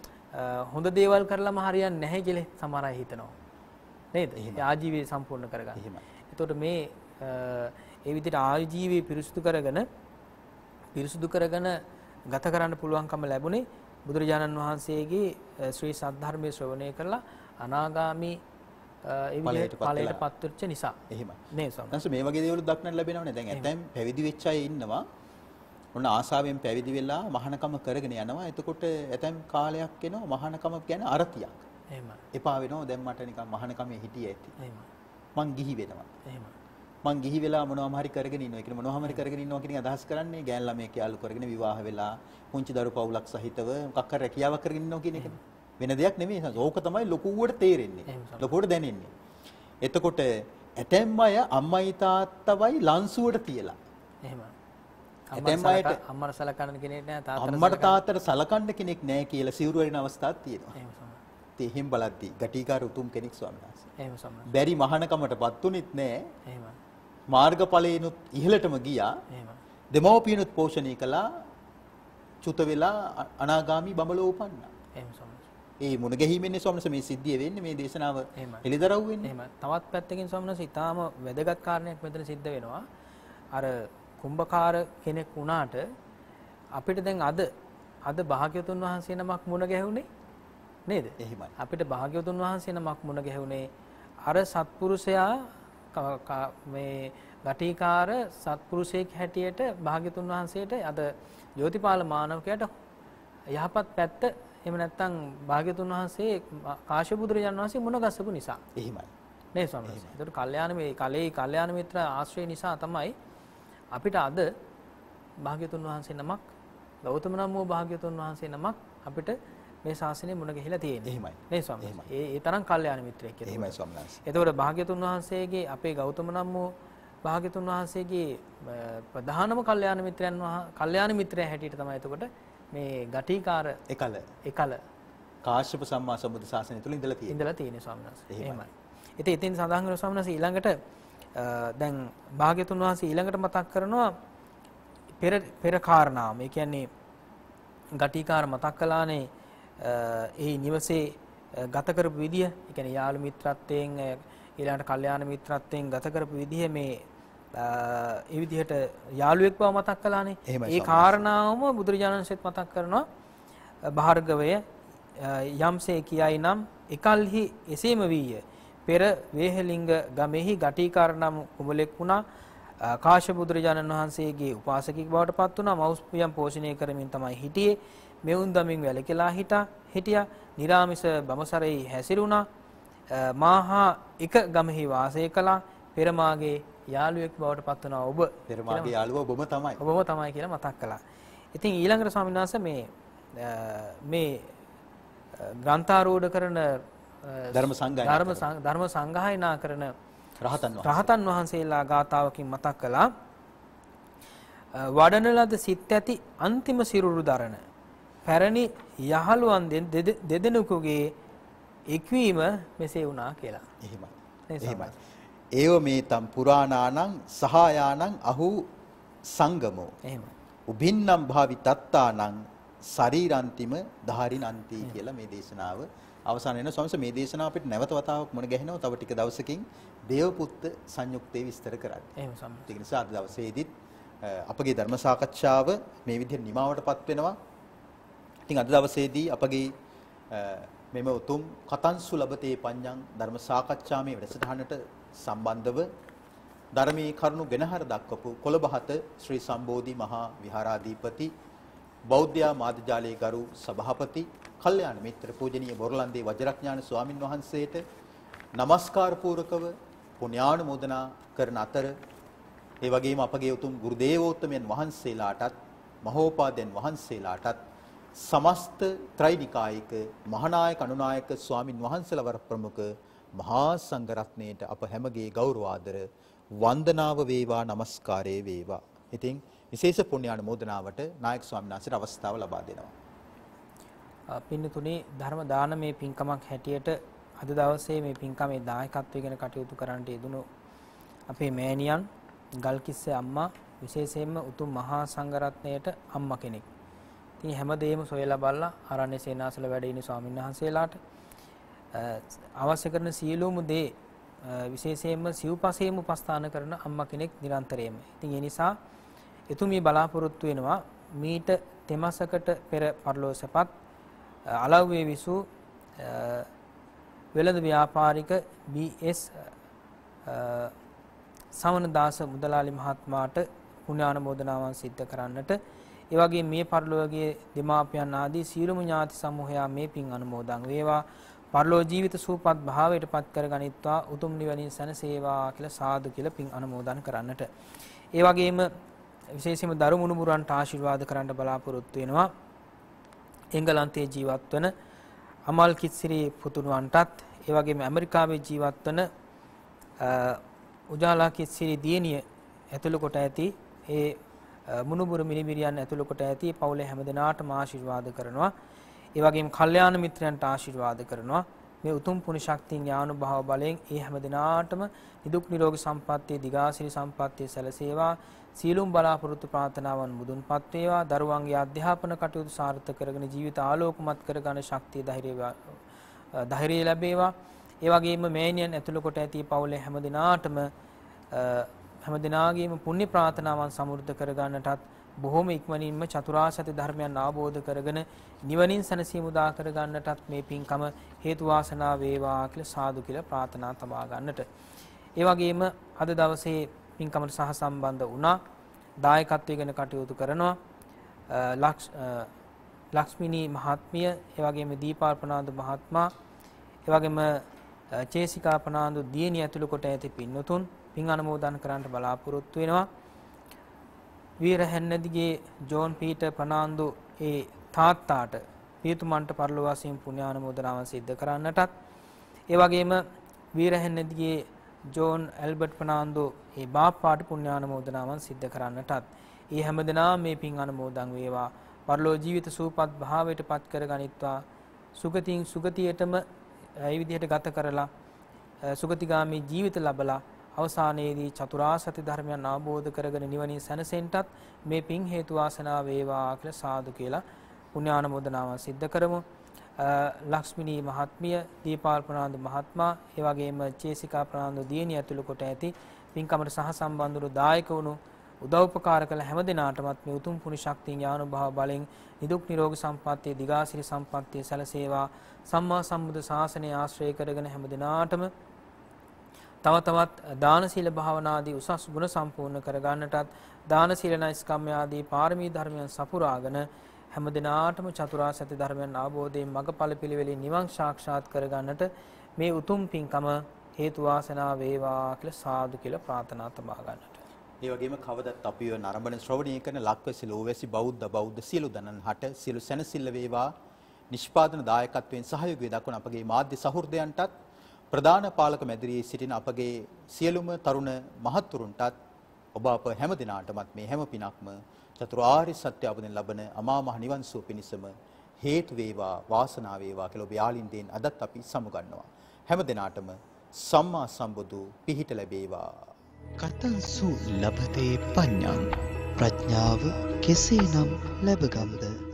හොඳ දේවල් කරලම හරියන්නේ නැහැ කියලා සමහර අය හිතනවා. නේද? ආජීවය සම්පූර්ණ කරගන්න. එහෙමයි. එතකොට මේ ඒ විදිහට ආජීවය පිරිසුදු කරගෙන පිරිසුදු කරගෙන ගත කරන්න පුළුවන්කම ලැබුණේ බුදුරජාණන් වහන්සේගේ ශ්‍රී සද්ධර්මයේ ශ්‍රවණය කරලා අනාගාමී ඒ විදිහට ඵලයටපත් වෙච්ච නිසා. එහෙමයි. නේ ස්වාමීන්. මේ වගේ දේවල් දක්නට ලැබෙනවනේ. දැන් ඇත්තෙන් පැවිදි වෙච්ච අය ඉන්නවා. ඔන්න ආසාවෙන් පැවිදි වෙලා මහානකම කරගෙන යනවා. එතකොට ඇතැම් කාලයක් එනවා මහානකම කියන්නේ අරතියක්. එහෙමයි. එපා වෙනවා. දැන් මට නිකන් මහානකමේ හිටියේ ඇති. එහෙමයි. මං ගිහි වෙනවා. එහෙමයි. මං ගිහි වෙලා මොනවාම හරි කරගෙන ඉන්නවා. ඒ කියන්නේ මොනවාම හරි කරගෙන ඉන්නවා කියන අදහස් කරන්නේ ගෑන් ළමයෙක් යාළු කරගෙන විවාහ වෙලා පුංචි දරු පවුලක් සහිතව මොකක් හරි රැකියාවක් කරගෙන ඉන්නවා කියන එකනේ. වෙන දෙයක් නෙමෙයි. ඕක තමයි ලොකුවට තේරෙන්නේ. ලොකුවට දැනෙන්නේ. එතකොට ඇතැම් අය අම්මයි තාත්තවයි ලන්සුවට තියලා. එහෙමයි. ඇතැම් අයට අම්මට සලකන්න කෙනෙක් නැහැ තාත්තට අම්මට තාත්තට සලකන්න කෙනෙක් නැහැ කියලා සිවුරු වරින අවස්ථාවක් තියෙනවා. එහෙම සම. ඒ හිම් බලද්දි ගටිකාර උතුම් කෙනෙක් ස්වාමීන් වහන්සේ. එහෙම සම. බැරි මහානකමටපත් උනේත් නැහැ. එහෙමයි. මාර්ගඵලේනුත් ඉහළටම ගියා. එහෙමයි. දෙමෝපියනුත් පෝෂණය කළා. චුත වෙලා අනාගාමි බඹලෝ උපන්නා. එහෙම සම. ඒ මුණ ගැහිමෙන්නේ ස්වාමීන් මේ සිද්ධිය වෙන්නේ මේ දේශනාව එළිදරව් වෙන්නේ. එහෙම. තවත් පැත්තකින් ස්වාමීන් වහන්සේ ඊටාම වැදගත් කාරණයක් මෙතන සිද්ධ වෙනවා. අර කුම්භකාර කෙනෙක් වුණාට අපිට දැන් අද අද භාග්‍යවතුන් වහන්සේ නමක් මුණ ගැහුනේ නේද? එහෙමයි. අපිට භාග්‍යවතුන් වහන්සේ නමක් මුණ ගැහුනේ අර සත්පුරුෂයා මේ ගටිකාර සත්පුරුෂයෙක් හැටියට භාග්‍යවතුන් වහන්සේට අද ජෝතිපාල මානවකයට යහපත් පැත්ත එහෙම නැත්නම් භාග්‍යවතුන් වහන්සේ කාශ්‍යප බුදුරජාණන් වහන්සේ මුණ ගැසපු නිසා. එහෙමයි. නේ ස්වාමීන් වහන්සේ. ඒකට කල්යාණ මේ කලේ කල්යාණ මිත්‍ර ආශ්‍රය නිසා තමයි අපිට අද භාග්‍යතුන් වහන්සේ නමක් ගෞතම නම් වූ භාග්‍යතුන් වහන්සේ නමක් අපිට මේ ශාසනය මුණ ගැහිලා තියෙන්නේ. එහෙමයි. නේ ස්වාමීන් වහන්සේ. ඒ ඒ තරම් කල්යාණ මිත්‍රයෙක් කියලා. එහෙමයි ස්වාමීන් වහන්සේ. එතකොට භාග්‍යතුන් වහන්සේගේ අපේ ගෞතම නම් වූ භාග්‍යතුන් වහන්සේගේ ප්‍රධානම කල්යාණ මිත්‍රයන් වහන්සේ කල්යාණ මිත්‍රයා හැටියට තමයි එතකොට මේ ගටිකාර එකල එකල කාශ්‍යප සම්මා සම්බුද්ධ ශාසනය තුල ඉඳලා තියෙන්නේ. ඉඳලා තියෙන්නේ ස්වාමීන් වහන්සේ. එහෙමයි. ඉතින් ඉතින් සඳහන් කරන ස්වාමීන් වහන්සේ ඊළඟට දැන් භාග්‍යතුන් වහන්සේ ඊළඟට මතක් කරනවා පෙර පෙර කාරණා. මේ කියන්නේ ගටිකාර මතක් කළානේ ඒ නිවසේ ගත කරපු විදිය, ඒ කියන්නේ යාළු මිත්‍රත්වයෙන් ඊළඟට කල්යාණ මිත්‍රත්වයෙන් ගත කරපු විදිය මේ ඒ විදිහට යාළුවෙක් බව මතක් කළානේ. ඒ කාරණාවම බුදුරජාණන් වහන්සේත් මතක් කරනවා භාර්ගවය යම්සේ කියයි නම් එකල්හි එසේම වීය. පෙර වේහලිංග ගමෙහි ගටිකාර නම් කුමලෙක් වුණා. කාශ්‍යප බුදුරජාණන් වහන්සේගේ උපාසකෙක් බවට පත් වුණා. මවුස්පියන් පෝෂණය කරමින් තමයි හිටියේ. මෙවුන් දමින් වැලකලා හිටා හිටියා. නිරාමිස බමසරේ හැසිරුණා. මාහා එක ගමෙහි වාසය කළා. පෙරමාගේ යාළුවෙක් බවට පත් වුණා ඔබ. පෙරමාගේ යාළුවා ඔබම තමයි. ඔබම තමයි කියලා මතක් කළා. ඉතින් ඊළඟට ස්වාමීන් වහන්සේ මේ මේ ග්‍රන්ථාරෝඪ කරන ධර්ම සංගායනා ධර්ම සංගායනා කරන රහතන් වහන්සේ රහතන් වහන්සේලා ගාතාවකින් මතක් කළා වඩන ලද සිත් ඇති අන්තිම සිරුරු දරන පැරණි යහළුවන් දෙදෙනෙකුගේ එක්වීම මෙසේ වුණා කියලා. එහෙමයි. එහෙමයි. ඒව මේ තම් පුරාණානං සහායානං අහු සංගමෝ. එහෙමයි. උභින්නම් භාවි තත්තානං ශරීරාන්තිම ධාරිනන්ති කියලා මේ දේශනාව අවසන් වෙන ස්වාමීන් මේ දේශනාව අපිට නැවත වතාවක් මුණ ගැහෙනවා. තව ටික දවසකින් දේවපුත්ත සංයුක්තේ විස්තර කරන්නේ. එහෙම ස්වාමීන්. ඒ නිසා අද දවසේදීත් අපගේ ධර්ම සාකච්ඡාව මේ විදිහට නිමාවටපත් වෙනවා. ඉතින් අද දවසේදී අපගේ මෙම උතුම් කතන්සු ලබතේ පඤ්ඤං ධර්ම සාකච්ඡාමේ වැඩසටහනට සම්බන්ධව ධර්මී කරුණු ගෙනහර දක්වපු කොළඹහත ශ්‍රී සම්බෝධි මහා විහාරාධිපති බෞද්ධ මාධ්‍යාලයේ ගරු සභාපති කල්යාණ මිත්‍ර පූජනීය බොරලන්දේ වජිරඥාන ස්වාමින් වහන්සේට নমස්කාර පූර්වකව පුණ්‍යානුමෝදනා කරන අතර ඒ වගේම අපගේ උතුම් ගුරු දේවෝත්තමයන් වහන්සේලාටත් මහෝපාද්‍යයන් වහන්සේලාටත් සමස්ත ත්‍රිනිකායික මහානායක අනුනායක ස්වාමින් වහන්සේලා වර ප්‍රමුඛ මහා සංඝ රත්නයේට අප හැමගේ ගෞරව ආදර වන්දනාව වේවා নমස්කාරය වේවා. ඉතින් විශේෂ පුණ්‍යානුමෝදනාවට නායක ස්වාමීන් වහන්සේට අවස්ථාව ලබා දෙනවා. පින්නතුනේ ධර්ම දානමේ පින්කමක් හැටියට අද දවසේ මේ පින්කමේ දායකත්වය ගැන කටයුතු කරන්නට යෙදුණු අපේ මෑණියන් ගල්කිස්සේ අම්මා විශේෂයෙන්ම උතුම් මහා සංඝරත්නයට අම්මා කෙනෙක්. ඉතින් හැමදේම සොයලා බලලා ආරණ්‍ය සේනාසල වැඩ ඉන්න ස්වාමීන් වහන්සේලාට අවශ්‍ය කරන සියලුම දේ විශේෂයෙන්ම සිව්පසේම උපස්ථාන කරන අම්මා කෙනෙක් නිරන්තරයෙන්ම. ඉතින් ඒ නිසා එතුමිය බලාපොරොත්තු වෙනවා මීට තෙමසකට පෙර පරලෝසපත් අලව්වේ විසු වෙළඳ ව්‍යාපාරික බී.එස්. සමනදාස මුදලාලි මහත්මයාට පුණ්‍යානුමෝදනාවන් සිද්ධ කරන්නට ඒ වගේම මේ පරලෝකයේ දෙමාපියන් ආදී සියලුම ඥාති සමූහයා මේ පින් අනුමෝදන් වේවා පරලෝ ජීවිත සූපත් භාවයට පත් කරගනිත්වා උතුම් නිවනින් සැනසේවා කියලා සාදු කියලා පින් අනුමෝදන් කරන්නට ඒ වගේම විශේෂයෙන්ම දරු මුණුබුරන්ට ආශිර්වාද කරන්න බලාපොරොත්තු වෙනවා එංගලන්තයේ ජීවත් වන අමල් කිත්සිරි පුතුණුවන්ටත් ඒ වගේම ඇමරිකාවේ ජීවත් වන උජාලා කිත්සිරි දියණිය ඇතුළු කොට ඇති ඒ මුණුබුරු මිනිබිරියන් ඇතුළු කොට ඇති පවුලේ හැමදෙනාටම ආශිර්වාද කරනවා ඒ වගේම කල්යාණ මිත්‍රයන්ට ආශිර්වාද කරනවා මේ උතුම් පුණ්‍ය ශක්තිය ඥානුභාව බලයෙන් ඒ හැමදෙනාටම නිදුක් නිරෝගී සම්පන්නිය දිගාසිරි සම්පන්නිය සැලසේවා සීලුම් බලාපොරොත්තු ප්‍රාර්ථනාවන් මුදුන්පත් වේවා දරුවන්ගේ අධ්‍යාපන කටයුතු සාර්ථක කරගෙන ජීවිත ආලෝකමත් කරගන්න ශක්තිය ධෛර්යය ධෛර්යය ලැබේවා ඒ වගේම මෑණියන් ඇතුළු කොට ඇති පවුලේ හැමදෙනාටම හැමදෙනාගේම පුණ්‍ය ප්‍රාර්ථනාවන් සමෘද්ධ කරගන්නටත් බොහෝම ඉක්මනින්ම චතුරාර්ය සත්‍ය ධර්මයන් අවබෝධ කරගෙන නිවනින් සැනසීම උදා කරගන්නටත් මේ පින්කම හේතු වාසනා වේවා කියලා සාදු කියලා ප්‍රාර්ථනා තබා ගන්නට. ඒ වගේම අද දවසේ පින්කමට සහ සම්බන්ධ වුණා දායකත්වයෙන් ගැන කටයුතු කරනවා ලක්ෂ්මිනී මහත්මිය ඒ වගේම දීපාර්පණාන්දු මහත්මයා ඒ වගේම චේසිකාපණාන්දු දියණිය ඇතුළු කොට ඇති පින්වතුන් පින් අනුමෝදන් කරන්නට බලාපොරොත්තු වෙනවා වීරහැන්නදිගේ ජෝන් පීටර් ප්‍රනාන්දු ඒ තාත්තාට පියතුමන්ට පරලෝවාසීන් පුණ්‍යානුමෝදනාව සිද්ධ කරන්නටත් ඒ වගේම වීරහැන්නදිගේ ජෝන් ඇල්බර්ට් ප්‍රනාන්දු ඒ බාප්පාට පුණ්‍යානුමෝදනාව සිද්ධ කරන්නටත් ඒ හැමදෙනාම මේ පින් අනුමෝදන් වේවා. පරලෝ ජීවිත සූපත් භාවයට පත් කරගනිත්වා. සුගතින් සුගතියටම ඒ විදිහට ගත කරලා සුගතිගාමී ජීවිත ලැබලා අවසානයේදී චතුරාර්ය සත්‍ය ධර්මයන් අවබෝධ කරගෙන නිවනින් සැනසෙන්නටත් මේ පින් හේතු වාසනා වේවා කියලා සාදු කියලා පුණ්‍යානුමෝදනාව සිද්ධ කරමු. ලක්ෂ්මිනී මහත්මිය, දීපාල් ප්‍රනාන්දු මහත්මයා, ඒ වගේම චේසිකා ප්‍රනාන්දු දියණිය ඇතුළු කොට ඇති පින්කමට සහ සම්බන්ධ වූ දායක වුණු උදව්පකාර කළ හැම දිනාටමත් මේ උතුම් පුණ්‍ය ශක්තියෙන් යානුභාව බලෙන් නිදුක් නිරෝගී සම්පන්නිය දිගාසිරි සම්පන්නිය සැලසේවා. සම්මා සම්බුද්ධ ශාසනය ආශ්‍රය කරගෙන හැම දිනාටම තව තවත් දාන සීල භාවනාදී උසස් ගුණ සම්පූර්ණ කර ගන්නටත් දාන සීල නෛෂ්ක්‍රම්‍ය ආදී පාරමී ධර්මයන් සපුරාගෙන හැම දිනාටම චතුරාර්ය සත්‍ය ධර්මයන් අවබෝධයෙන් මඟඵල පිළිවෙලින් නිවන් සාක්ෂාත් කර ගන්නට මේ උතුම් පින්කම හේතු වාසනා වේවා කියලා සාදු කියලා ප්‍රාර්ථනා තබා ගන්නට. ඒ වගේම කවදත් අපිව නරඹන ශ්‍රවණය කරන ලක්වැසි ලෝවැසි බෞද්ධ බෞද්ධ සියලු දනන් හට සියලු සැනසෙල්ල වේවා. නිෂ්පාදන දායකත්වයෙන් සහයෝගය දක්වන අපගේ මාධ්‍ය සහෘදයන්ටත් ප්‍රධාන පාලක මැදිරියේ සිටින අපගේ සියලුම තරුණ මහත්තුරුන්ටත් ඔබ අප හැම දිනාටමත් මේ හැම පිනක්ම චතුරාර්ය සත්‍ය අවබෝධයෙන් ලබන අමා මහ නිවන් සුව පිණිසම හේතු වේවා වාසනාව වේවා කියලා ඔබ යාලින්දෙන් අදත් අපි සමුගන්නවා. හැම දිනාටම සම්මා සම්බුදු පිහිට ලැබේවා. කතංසු ලබතේ පඤ්ඤං ප්‍රඥාව කෙසේනම් ලැබගම්ද